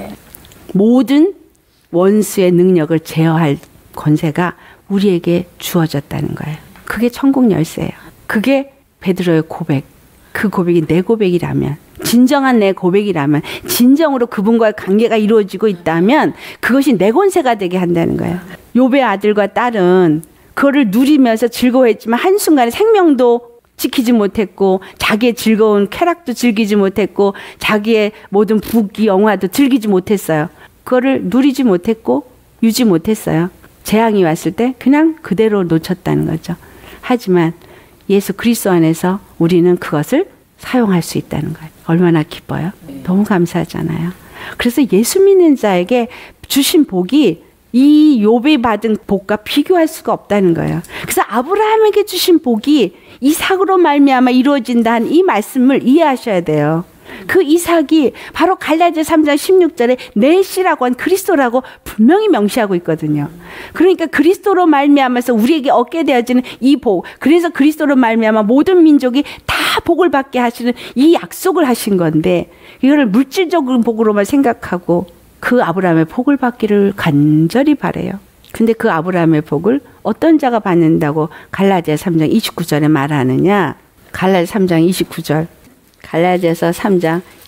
모든 원수의 능력을 제어할 권세가 우리에게 주어졌다는 거예요. 그게 천국 열쇠예요. 그게 베드로의 고백. 그 고백이 내 고백이라면, 진정한 내 고백이라면, 진정으로 그분과의 관계가 이루어지고 있다면 그것이 내 권세가 되게 한다는 거예요. 욥의 아들과 딸은 그거를 누리면서 즐거워했지만 한순간에 생명도 지키지 못했고 자기의 즐거운 쾌락도 즐기지 못했고 자기의 모든 부귀 영화도 즐기지 못했어요. 그거를 누리지 못했고 유지 못했어요. 재앙이 왔을 때 그냥 그대로 놓쳤다는 거죠. 하지만 예수 그리스도 안에서 우리는 그것을 사용할 수 있다는 거예요. 얼마나 기뻐요? 너무 감사하잖아요. 그래서 예수 믿는 자에게 주신 복이 이 욥이 받은 복과 비교할 수가 없다는 거예요. 그래서 아브라함에게 주신 복이 이삭으로 말미암아 이루어진다는 이 말씀을 이해하셔야 돼요. 그 이삭이 바로 갈라디아 3장 16절에 내 씨라고 한 그리스도라고 분명히 명시하고 있거든요. 그러니까 그리스도로 말미암아서 우리에게 얻게 되어지는 이 복, 그래서 그리스도로 말미암아 모든 민족이 다 복을 받게 하시는 이 약속을 하신 건데, 이거를 물질적인 복으로만 생각하고 그 아브라함의 복을 받기를 간절히 바라요. 근데 그 아브라함의 복을 어떤 자가 받는다고 갈라디아 3장 29절에 말하느냐? 갈라디아 3장 29절. 갈라디아서 3장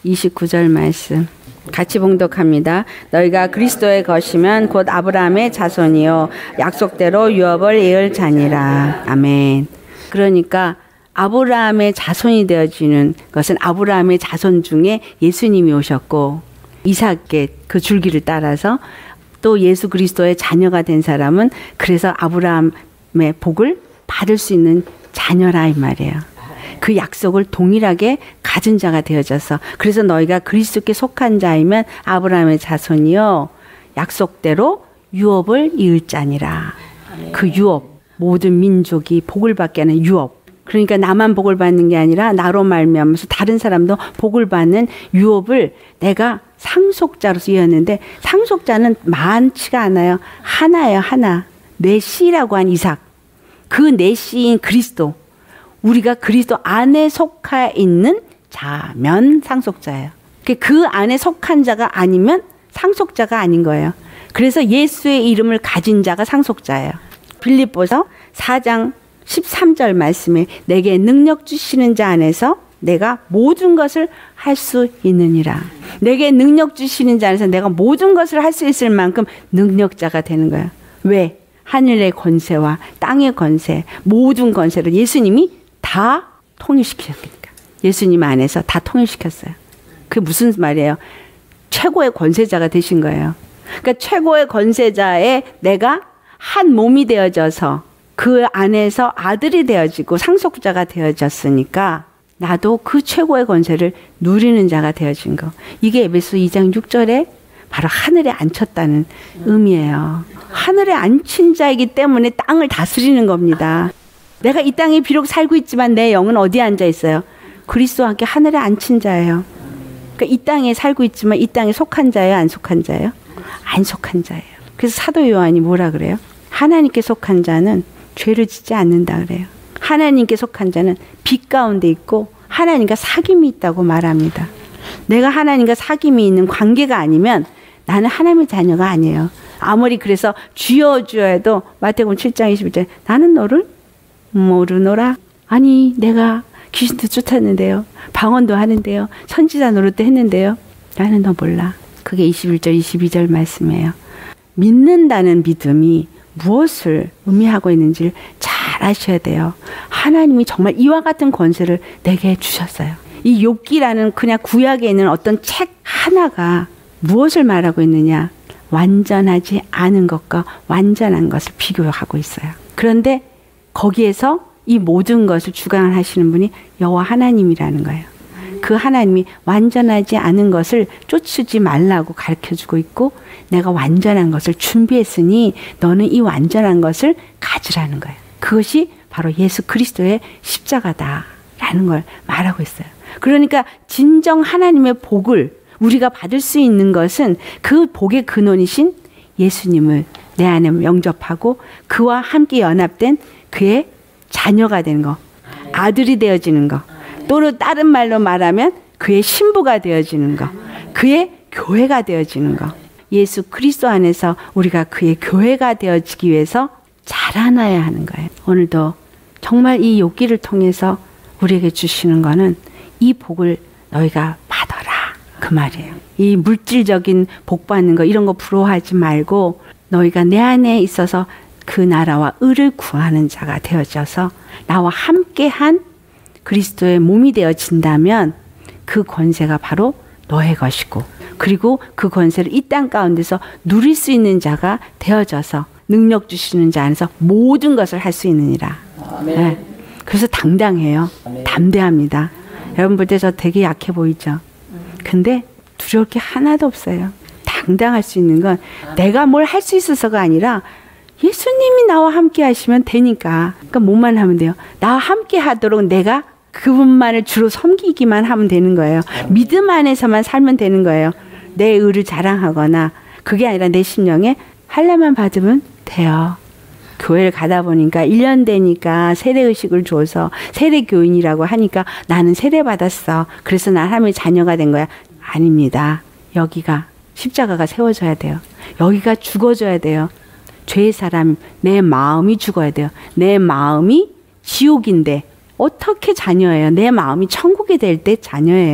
29절 말씀 같이 봉독합니다. 너희가 그리스도의 것이면 곧 아브라함의 자손이요 약속대로 유업을 이을 자니라. 아멘. 그러니까 아브라함의 자손이 되어지는 것은 아브라함의 자손 중에 예수님이 오셨고 이삭의 그 줄기를 따라서 또 예수 그리스도의 자녀가 된 사람은 그래서 아브라함의 복을 받을 수 있는 자녀라 이 말이에요. 그 약속을 동일하게 가진 자가 되어져서 그래서 너희가 그리스도께 속한 자이면 아브라함의 자손이요 약속대로 유업을 이을 자니라. 그 유업 모든 민족이 복을 받게 하는 유업. 그러니까 나만 복을 받는 게 아니라 나로 말미암아서 다른 사람도 복을 받는 유업을 내가 상속자로서 이었는데 상속자는 많지가 않아요. 하나예요. 하나. 내 씨라고 한 이삭. 그 내 씨인 그리스도. 우리가 그리스도 안에 속해 있는 자면 상속자예요. 그 안에 속한 자가 아니면 상속자가 아닌 거예요. 그래서 예수의 이름을 가진 자가 상속자예요. 빌립보서 4장 13절 말씀에 내게 능력 주시는 자 안에서 내가 모든 것을 할 수 있느니라. 내게 능력 주시는 자 안에서 내가 모든 것을 할 수 있을 만큼 능력자가 되는 거야. 왜? 하늘의 권세와 땅의 권세, 모든 권세를 예수님이 다 통일시켰으니까. 예수님 안에서 다 통일시켰어요. 그게 무슨 말이에요? 최고의 권세자가 되신 거예요. 그러니까 최고의 권세자에 내가 한 몸이 되어져서 그 안에서 아들이 되어지고 상속자가 되어졌으니까 나도 그 최고의 권세를 누리는 자가 되어진 거. 이게 에베소 2장 6절에 바로 하늘에 앉혔다는 의미예요. 하늘에 앉힌 자이기 때문에 땅을 다스리는 겁니다. 내가 이 땅에 비록 살고 있지만 내 영은 어디에 앉아 있어요? 그리스도와 함께 하늘에 앉힌 자예요. 그러니까 이 땅에 살고 있지만 이 땅에 속한 자예요? 안 속한 자예요? 안 속한 자예요. 그래서 사도 요한이 뭐라 그래요? 하나님께 속한 자는 죄를 짓지 않는다 그래요. 하나님께 속한 자는 빛 가운데 있고 하나님과 사귐이 있다고 말합니다. 내가 하나님과 사귐이 있는 관계가 아니면 나는 하나님의 자녀가 아니에요. 아무리 그래서 주여 주여 해도 마태복음 7장 21절에 나는 너를 모르노라. 아니 내가 귀신도 쫓았는데요. 방언도 하는데요. 선지자 노릇도 했는데요. 나는 너 몰라. 그게 21절 22절 말씀이에요. 믿는다는 믿음이 무엇을 의미하고 있는지를 잘 아셔야 돼요. 하나님이 정말 이와 같은 권세를 내게 주셨어요. 이 욥기라는 그냥 구약에 있는 어떤 책 하나가 무엇을 말하고 있느냐? 완전하지 않은 것과 완전한 것을 비교하고 있어요. 그런데 거기에서 이 모든 것을 주관하시는 분이 여호와 하나님이라는 거예요. 그 하나님이 완전하지 않은 것을 쫓지 말라고 가르쳐주고 있고 내가 완전한 것을 준비했으니 너는 이 완전한 것을 가지라는 거예요. 그것이 바로 예수 그리스도의 십자가다라는 걸 말하고 있어요. 그러니까 진정 하나님의 복을 우리가 받을 수 있는 것은 그 복의 근원이신 예수님을 내 안에 영접하고 그와 함께 연합된 그의 자녀가 되는 거, 아들이 되어지는 거, 또는 다른 말로 말하면 그의 신부가 되어지는 거, 그의 교회가 되어지는 거. 예수 그리스도 안에서 우리가 그의 교회가 되어지기 위해서 자라나야 하는 거예요. 오늘도 정말 이 욥기를 통해서 우리에게 주시는 거는 이 복을 너희가 받아라 그 말이에요. 이 물질적인 복 받는 거 이런 거 부러워하지 말고 너희가 내 안에 있어서 그 나라와 의를 구하는 자가 되어져서 나와 함께한 그리스도의 몸이 되어진다면 그 권세가 바로 너의 것이고 그리고 그 권세를 이 땅 가운데서 누릴 수 있는 자가 되어져서 능력 주시는 자 안에서 모든 것을 할 수 있느니라. 네. 그래서 당당해요. 담대합니다. 여러분 볼 때 저 되게 약해 보이죠? 근데 두려울 게 하나도 없어요. 당당할 수 있는 건 내가 뭘 할 수 있어서가 아니라 예수님이 나와 함께 하시면 되니까. 그러니까 뭐만 하면 돼요. 나와 함께 하도록 내가 그분만을 주로 섬기기만 하면 되는 거예요. 믿음 안에서만 살면 되는 거예요. 내 의를 자랑하거나 그게 아니라 내 심령에 할례만 받으면 돼요. 교회를 가다 보니까 1년 되니까 세례의식을 줘서 세례교인이라고 하니까 나는 세례 받았어. 그래서 난 하나님의 자녀가 된 거야. 아닙니다. 여기가 십자가가 세워져야 돼요. 여기가 죽어져야 돼요. 죄의 사람, 내 마음이 죽어야 돼요. 내 마음이 지옥인데 어떻게 자녀예요? 내 마음이 천국이 될 때 자녀예요.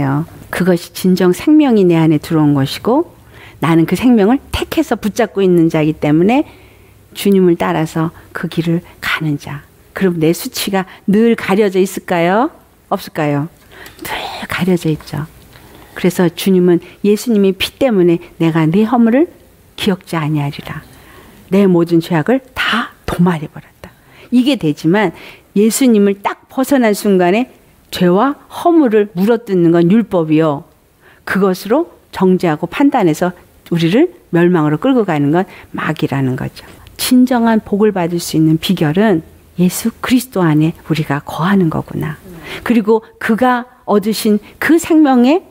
그것이 진정 생명이 내 안에 들어온 것이고 나는 그 생명을 택해서 붙잡고 있는 자이기 때문에 주님을 따라서 그 길을 가는 자. 그럼 내 수치가 늘 가려져 있을까요? 없을까요? 늘 가려져 있죠. 그래서 주님은 예수님의 피 때문에 내가 네 허물을 기억지 아니하리라. 내 모든 죄악을 다 도말해버렸다. 이게 되지만 예수님을 딱 벗어난 순간에 죄와 허물을 물어뜯는 건 율법이요. 그것으로 정죄하고 판단해서 우리를 멸망으로 끌고 가는 건 마귀라는 거죠. 진정한 복을 받을 수 있는 비결은 예수 그리스도 안에 우리가 거하는 거구나. 그리고 그가 얻으신 그 생명의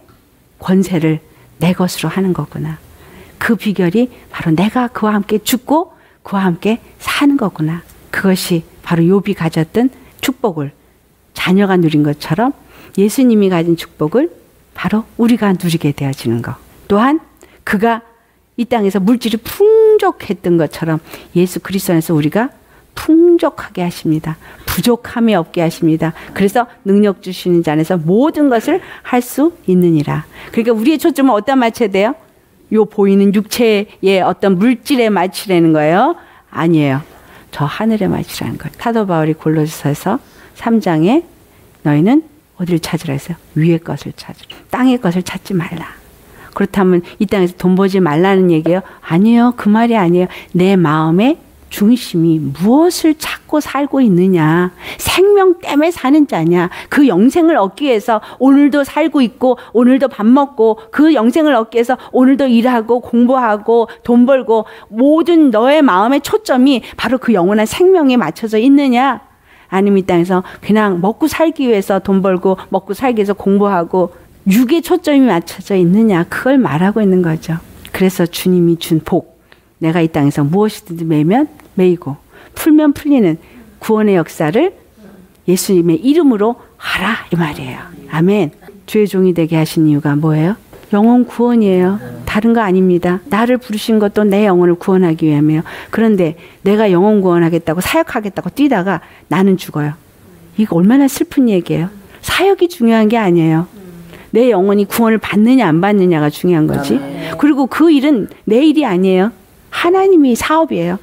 권세를 내 것으로 하는 거구나. 그 비결이 바로 내가 그와 함께 죽고 그와 함께 사는 거구나. 그것이 바로 욥이 가졌던 축복을 자녀가 누린 것처럼 예수님이 가진 축복을 바로 우리가 누리게 되어지는 것. 또한 그가 이 땅에서 물질이 풍족했던 것처럼 예수 그리스도 안에서 우리가 풍족하게 하십니다. 부족함이 없게 하십니다. 그래서 능력 주시는 자 안에서 모든 것을 할 수 있느니라. 그러니까 우리의 초점은 어디다 맞춰야 돼요? 요 보이는 육체의 어떤 물질에 맞추라는 거예요? 아니에요. 저 하늘에 맞추라는 거예요. 사도 바울이 골로새서 3장에 너희는 어디를 찾으라 했어요? 위의 것을 찾으라. 땅의 것을 찾지 말라. 그렇다면 이 땅에서 돈 벌지 말라는 얘기예요? 아니에요. 그 말이 아니에요. 내 마음의 중심이 무엇을 찾고 살고 있느냐. 생명 때문에 사는 자냐. 그 영생을 얻기 위해서 오늘도 살고 있고 오늘도 밥 먹고 그 영생을 얻기 위해서 오늘도 일하고 공부하고 돈 벌고 모든 너의 마음의 초점이 바로 그 영원한 생명에 맞춰져 있느냐. 아니면 이 땅에서 그냥 먹고 살기 위해서 돈 벌고 먹고 살기 위해서 공부하고 육의 초점이 맞춰져 있느냐. 그걸 말하고 있는 거죠. 그래서 주님이 준 복. 내가 이 땅에서 무엇이든지 매면 매이고 풀면 풀리는 구원의 역사를 예수님의 이름으로 하라 이 말이에요. 아멘. 주의 종이 되게 하신 이유가 뭐예요? 영혼 구원이에요. 다른 거 아닙니다. 나를 부르신 것도 내 영혼을 구원하기 위함이에요. 그런데 내가 영혼 구원하겠다고 사역하겠다고 뛰다가 나는 죽어요. 이거 얼마나 슬픈 얘기예요. 사역이 중요한 게 아니에요. 내 영혼이 구원을 받느냐 안 받느냐가 중요한 거지. 그리고 그 일은 내 일이 아니에요. 하나님이 사업이에요.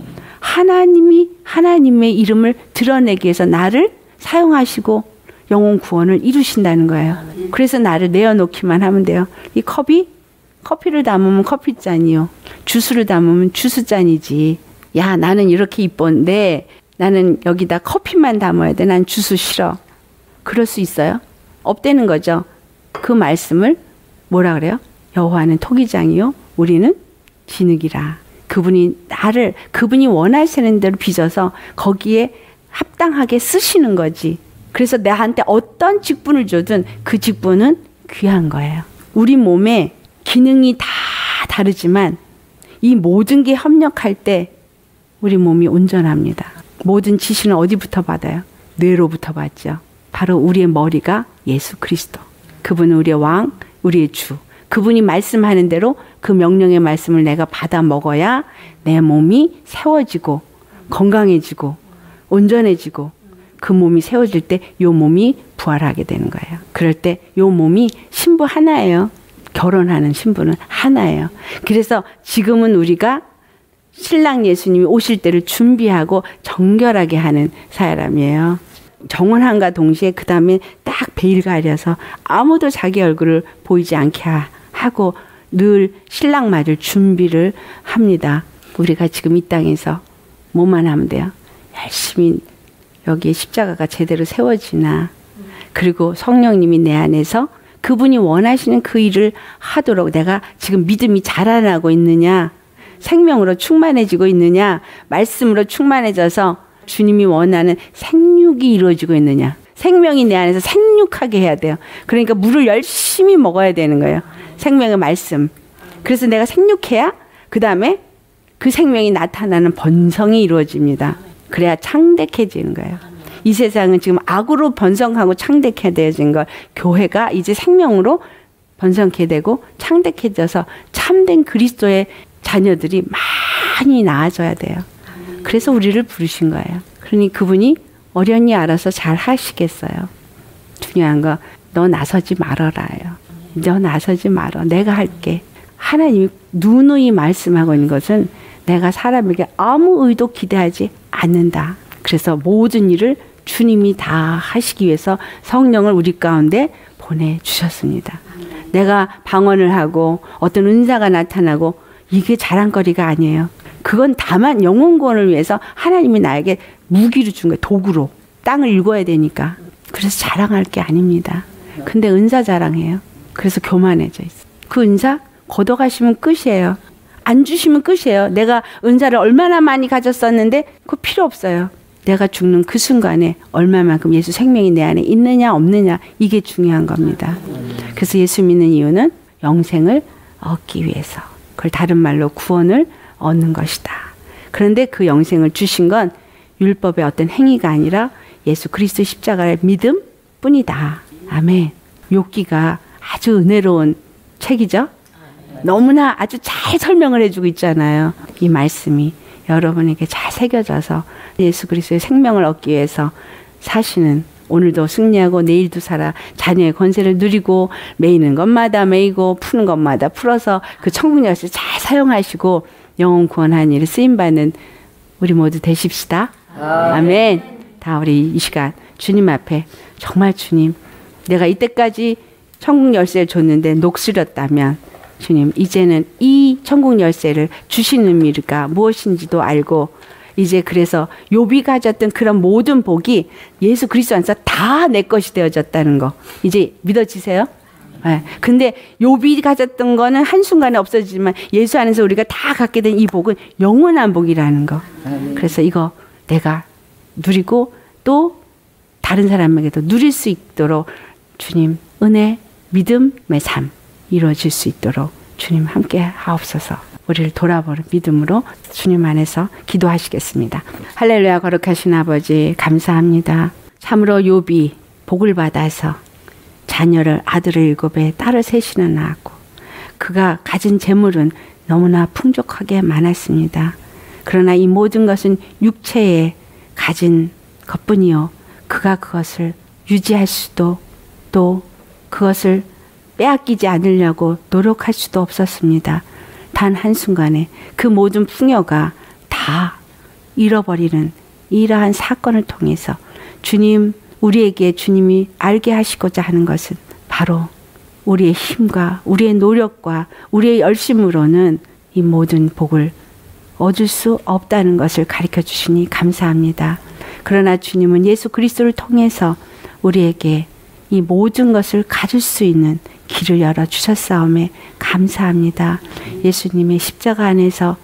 하나님이 하나님의 이름을 드러내기 위해서 나를 사용하시고 영혼 구원을 이루신다는 거예요. 그래서 나를 내어놓기만 하면 돼요. 이 컵이 커피를 담으면 커피잔이요. 주스를 담으면 주스잔이지. 야, 나는 이렇게 이쁜데 나는 여기다 커피만 담아야 돼. 난 주스 싫어. 그럴 수 있어요? 없다는 거죠. 그 말씀을 뭐라 그래요? 여호와는 토기장이요. 우리는 진흙이라. 그분이 원하시는 대로 빚어서 거기에 합당하게 쓰시는 거지. 그래서 나한테 어떤 직분을 줘든 그 직분은 귀한 거예요. 우리 몸에 기능이 다 다르지만 이 모든 게 협력할 때 우리 몸이 온전합니다. 모든 지시는 어디부터 받아요? 뇌로부터 받죠. 바로 우리의 머리가 예수 그리스도. 그분은 우리의 왕, 우리의 주. 그분이 말씀하는 대로 그 명령의 말씀을 내가 받아 먹어야 내 몸이 세워지고 건강해지고 온전해지고 그 몸이 세워질 때 이 몸이 부활하게 되는 거예요. 그럴 때 이 몸이 신부 하나예요. 결혼하는 신부는 하나예요. 그래서 지금은 우리가 신랑 예수님이 오실 때를 준비하고 정결하게 하는 사람이에요. 정원함과 동시에 그 다음에 딱 베일 가려서 아무도 자기 얼굴을 보이지 않게 하고 늘 신랑 맞을 준비를 합니다. 우리가 지금 이 땅에서 뭐만 하면 돼요? 열심히 여기에 십자가가 제대로 세워지나, 그리고 성령님이 내 안에서 그분이 원하시는 그 일을 하도록 내가 지금 믿음이 자라나고 있느냐, 생명으로 충만해지고 있느냐, 말씀으로 충만해져서 주님이 원하는 생육이 이루어지고 있느냐. 생명이 내 안에서 생육하게 해야 돼요. 그러니까 물을 열심히 먹어야 되는 거예요. 생명의 말씀. 그래서 내가 생육해야 그 다음에 그 생명이 나타나는 번성이 이루어집니다. 그래야 창대해지는 거예요. 이 세상은 지금 악으로 번성하고 창대해진 걸 교회가 이제 생명으로 번성케 되고 창대해져서 참된 그리스도의 자녀들이 많이 나아져야 돼요. 그래서 우리를 부르신 거예요. 그러니 그분이 어련히 알아서 잘 하시겠어요. 중요한 거 너 나서지 말아라요. 너 나서지 말어. 내가 할게. 하나님이 누누이 말씀하고 있는 것은 내가 사람에게 아무 의도 기대하지 않는다. 그래서 모든 일을 주님이 다 하시기 위해서 성령을 우리 가운데 보내주셨습니다. 내가 방언을 하고 어떤 은사가 나타나고 이게 자랑거리가 아니에요. 그건 다만 영혼 구원을 위해서 하나님이 나에게 무기로 준 거예요. 도구로. 땅을 읽어야 되니까. 그래서 자랑할 게 아닙니다. 근데 은사 자랑해요. 그래서 교만해져 있어요. 그 은사 걷어가시면 끝이에요. 안 주시면 끝이에요. 내가 은사를 얼마나 많이 가졌었는데 그거 필요 없어요. 내가 죽는 그 순간에 얼마만큼 예수 생명이 내 안에 있느냐 없느냐 이게 중요한 겁니다. 그래서 예수 믿는 이유는 영생을 얻기 위해서. 그걸 다른 말로 구원을 얻는 것이다. 그런데 그 영생을 주신 건 율법의 어떤 행위가 아니라 예수 그리스도 십자가의 믿음 뿐이다. 아멘. 욥기가 아주 은혜로운 책이죠. 너무나 아주 잘 설명을 해주고 있잖아요. 이 말씀이 여러분에게 잘 새겨져서 예수 그리스도의 생명을 얻기 위해서 사시는 오늘도 승리하고 내일도 살아 자녀의 권세를 누리고 메이는 것마다 메이고 푸는 것마다 풀어서 그 천국 열쇠 잘 사용하시고 영혼 구원한 일에 쓰임받는 우리 모두 되십시다. 아멘. 다 우리 이 시간 주님 앞에 정말 주님 내가 이때까지 천국 열쇠를 줬는데 녹슬었다면 주님 이제는 이 천국 열쇠를 주신 의미가 무엇인지도 알고 이제 그래서 욥이 가졌던 그런 모든 복이 예수 그리스도 안에서 다 내 것이 되어졌다는 거 이제 믿어지세요? 네. 근데 욥이 가졌던 거는 한순간에 없어지지만 예수 안에서 우리가 다 갖게 된 이 복은 영원한 복이라는 거. 그래서 이거 내가 누리고 또 다른 사람에게도 누릴 수 있도록 주님 은혜 믿음의 삶 이루어질 수 있도록 주님 함께 하옵소서. 우리를 돌아보는 믿음으로 주님 안에서 기도하시겠습니다. 할렐루야. 거룩하신 아버지 감사합니다. 참으로 욥이 복을 받아서 자녀를 아들을 7에 딸을 3이나 낳았고 그가 가진 재물은 너무나 풍족하게 많았습니다. 그러나 이 모든 것은 육체에 가진 것뿐이요 그가 그것을 유지할 수도 또 그것을 빼앗기지 않으려고 노력할 수도 없었습니다. 단 한순간에 그 모든 풍요가 다 잃어버리는 이러한 사건을 통해서 주님 우리에게 주님이 알게 하시고자 하는 것은 바로 우리의 힘과 우리의 노력과 우리의 열심으로는 이 모든 복을 얻을 수 없다는 것을 가르쳐 주시니 감사합니다. 그러나 주님은 예수 그리스도를 통해서 우리에게 이 모든 것을 가질 수 있는 길을 열어주셨사오매 감사합니다. 예수님의 십자가 안에서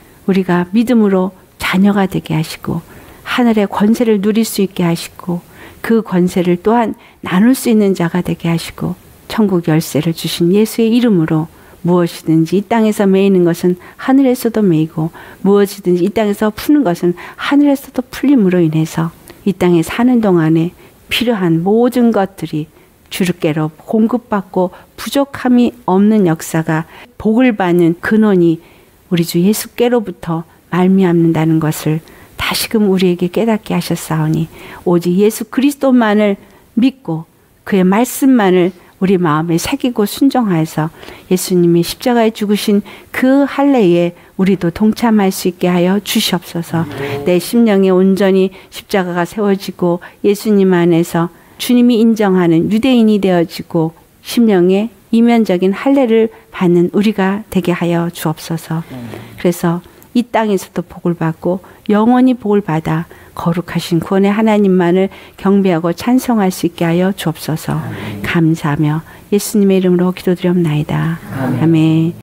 우리가 믿음으로 자녀가 되게 하시고 하늘의 권세를 누릴 수 있게 하시고 그 권세를 또한 나눌 수 있는 자가 되게 하시고 천국 열쇠를 주신 예수의 이름으로 무엇이든지 이 땅에서 메이는 것은 하늘에서도 메이고 무엇이든지 이 땅에서 푸는 것은 하늘에서도 풀림으로 인해서 이 땅에 사는 동안에 필요한 모든 것들이 주께로 공급받고 부족함이 없는 역사가 복을 받는 근원이 우리 주 예수께로부터 말미암는다는 것을 다시금 우리에게 깨닫게 하셨사오니 오직 예수 그리스도만을 믿고 그의 말씀만을 우리 마음에 새기고 순종하여서 예수님이 십자가에 죽으신 그 할례에 우리도 동참할 수 있게 하여 주시옵소서. 내 심령에 온전히 십자가가 세워지고 예수님 안에서 주님이 인정하는 유대인이 되어지고 심령에 이면적인 할례를 받는 우리가 되게 하여 주옵소서. 그래서 이 땅에서도 복을 받고 영원히 복을 받아 거룩하신 구원의 하나님만을 경배하고 찬송할 수 있게 하여 주옵소서. 감사하며 예수님의 이름으로 기도드리옵나이다. 아멘.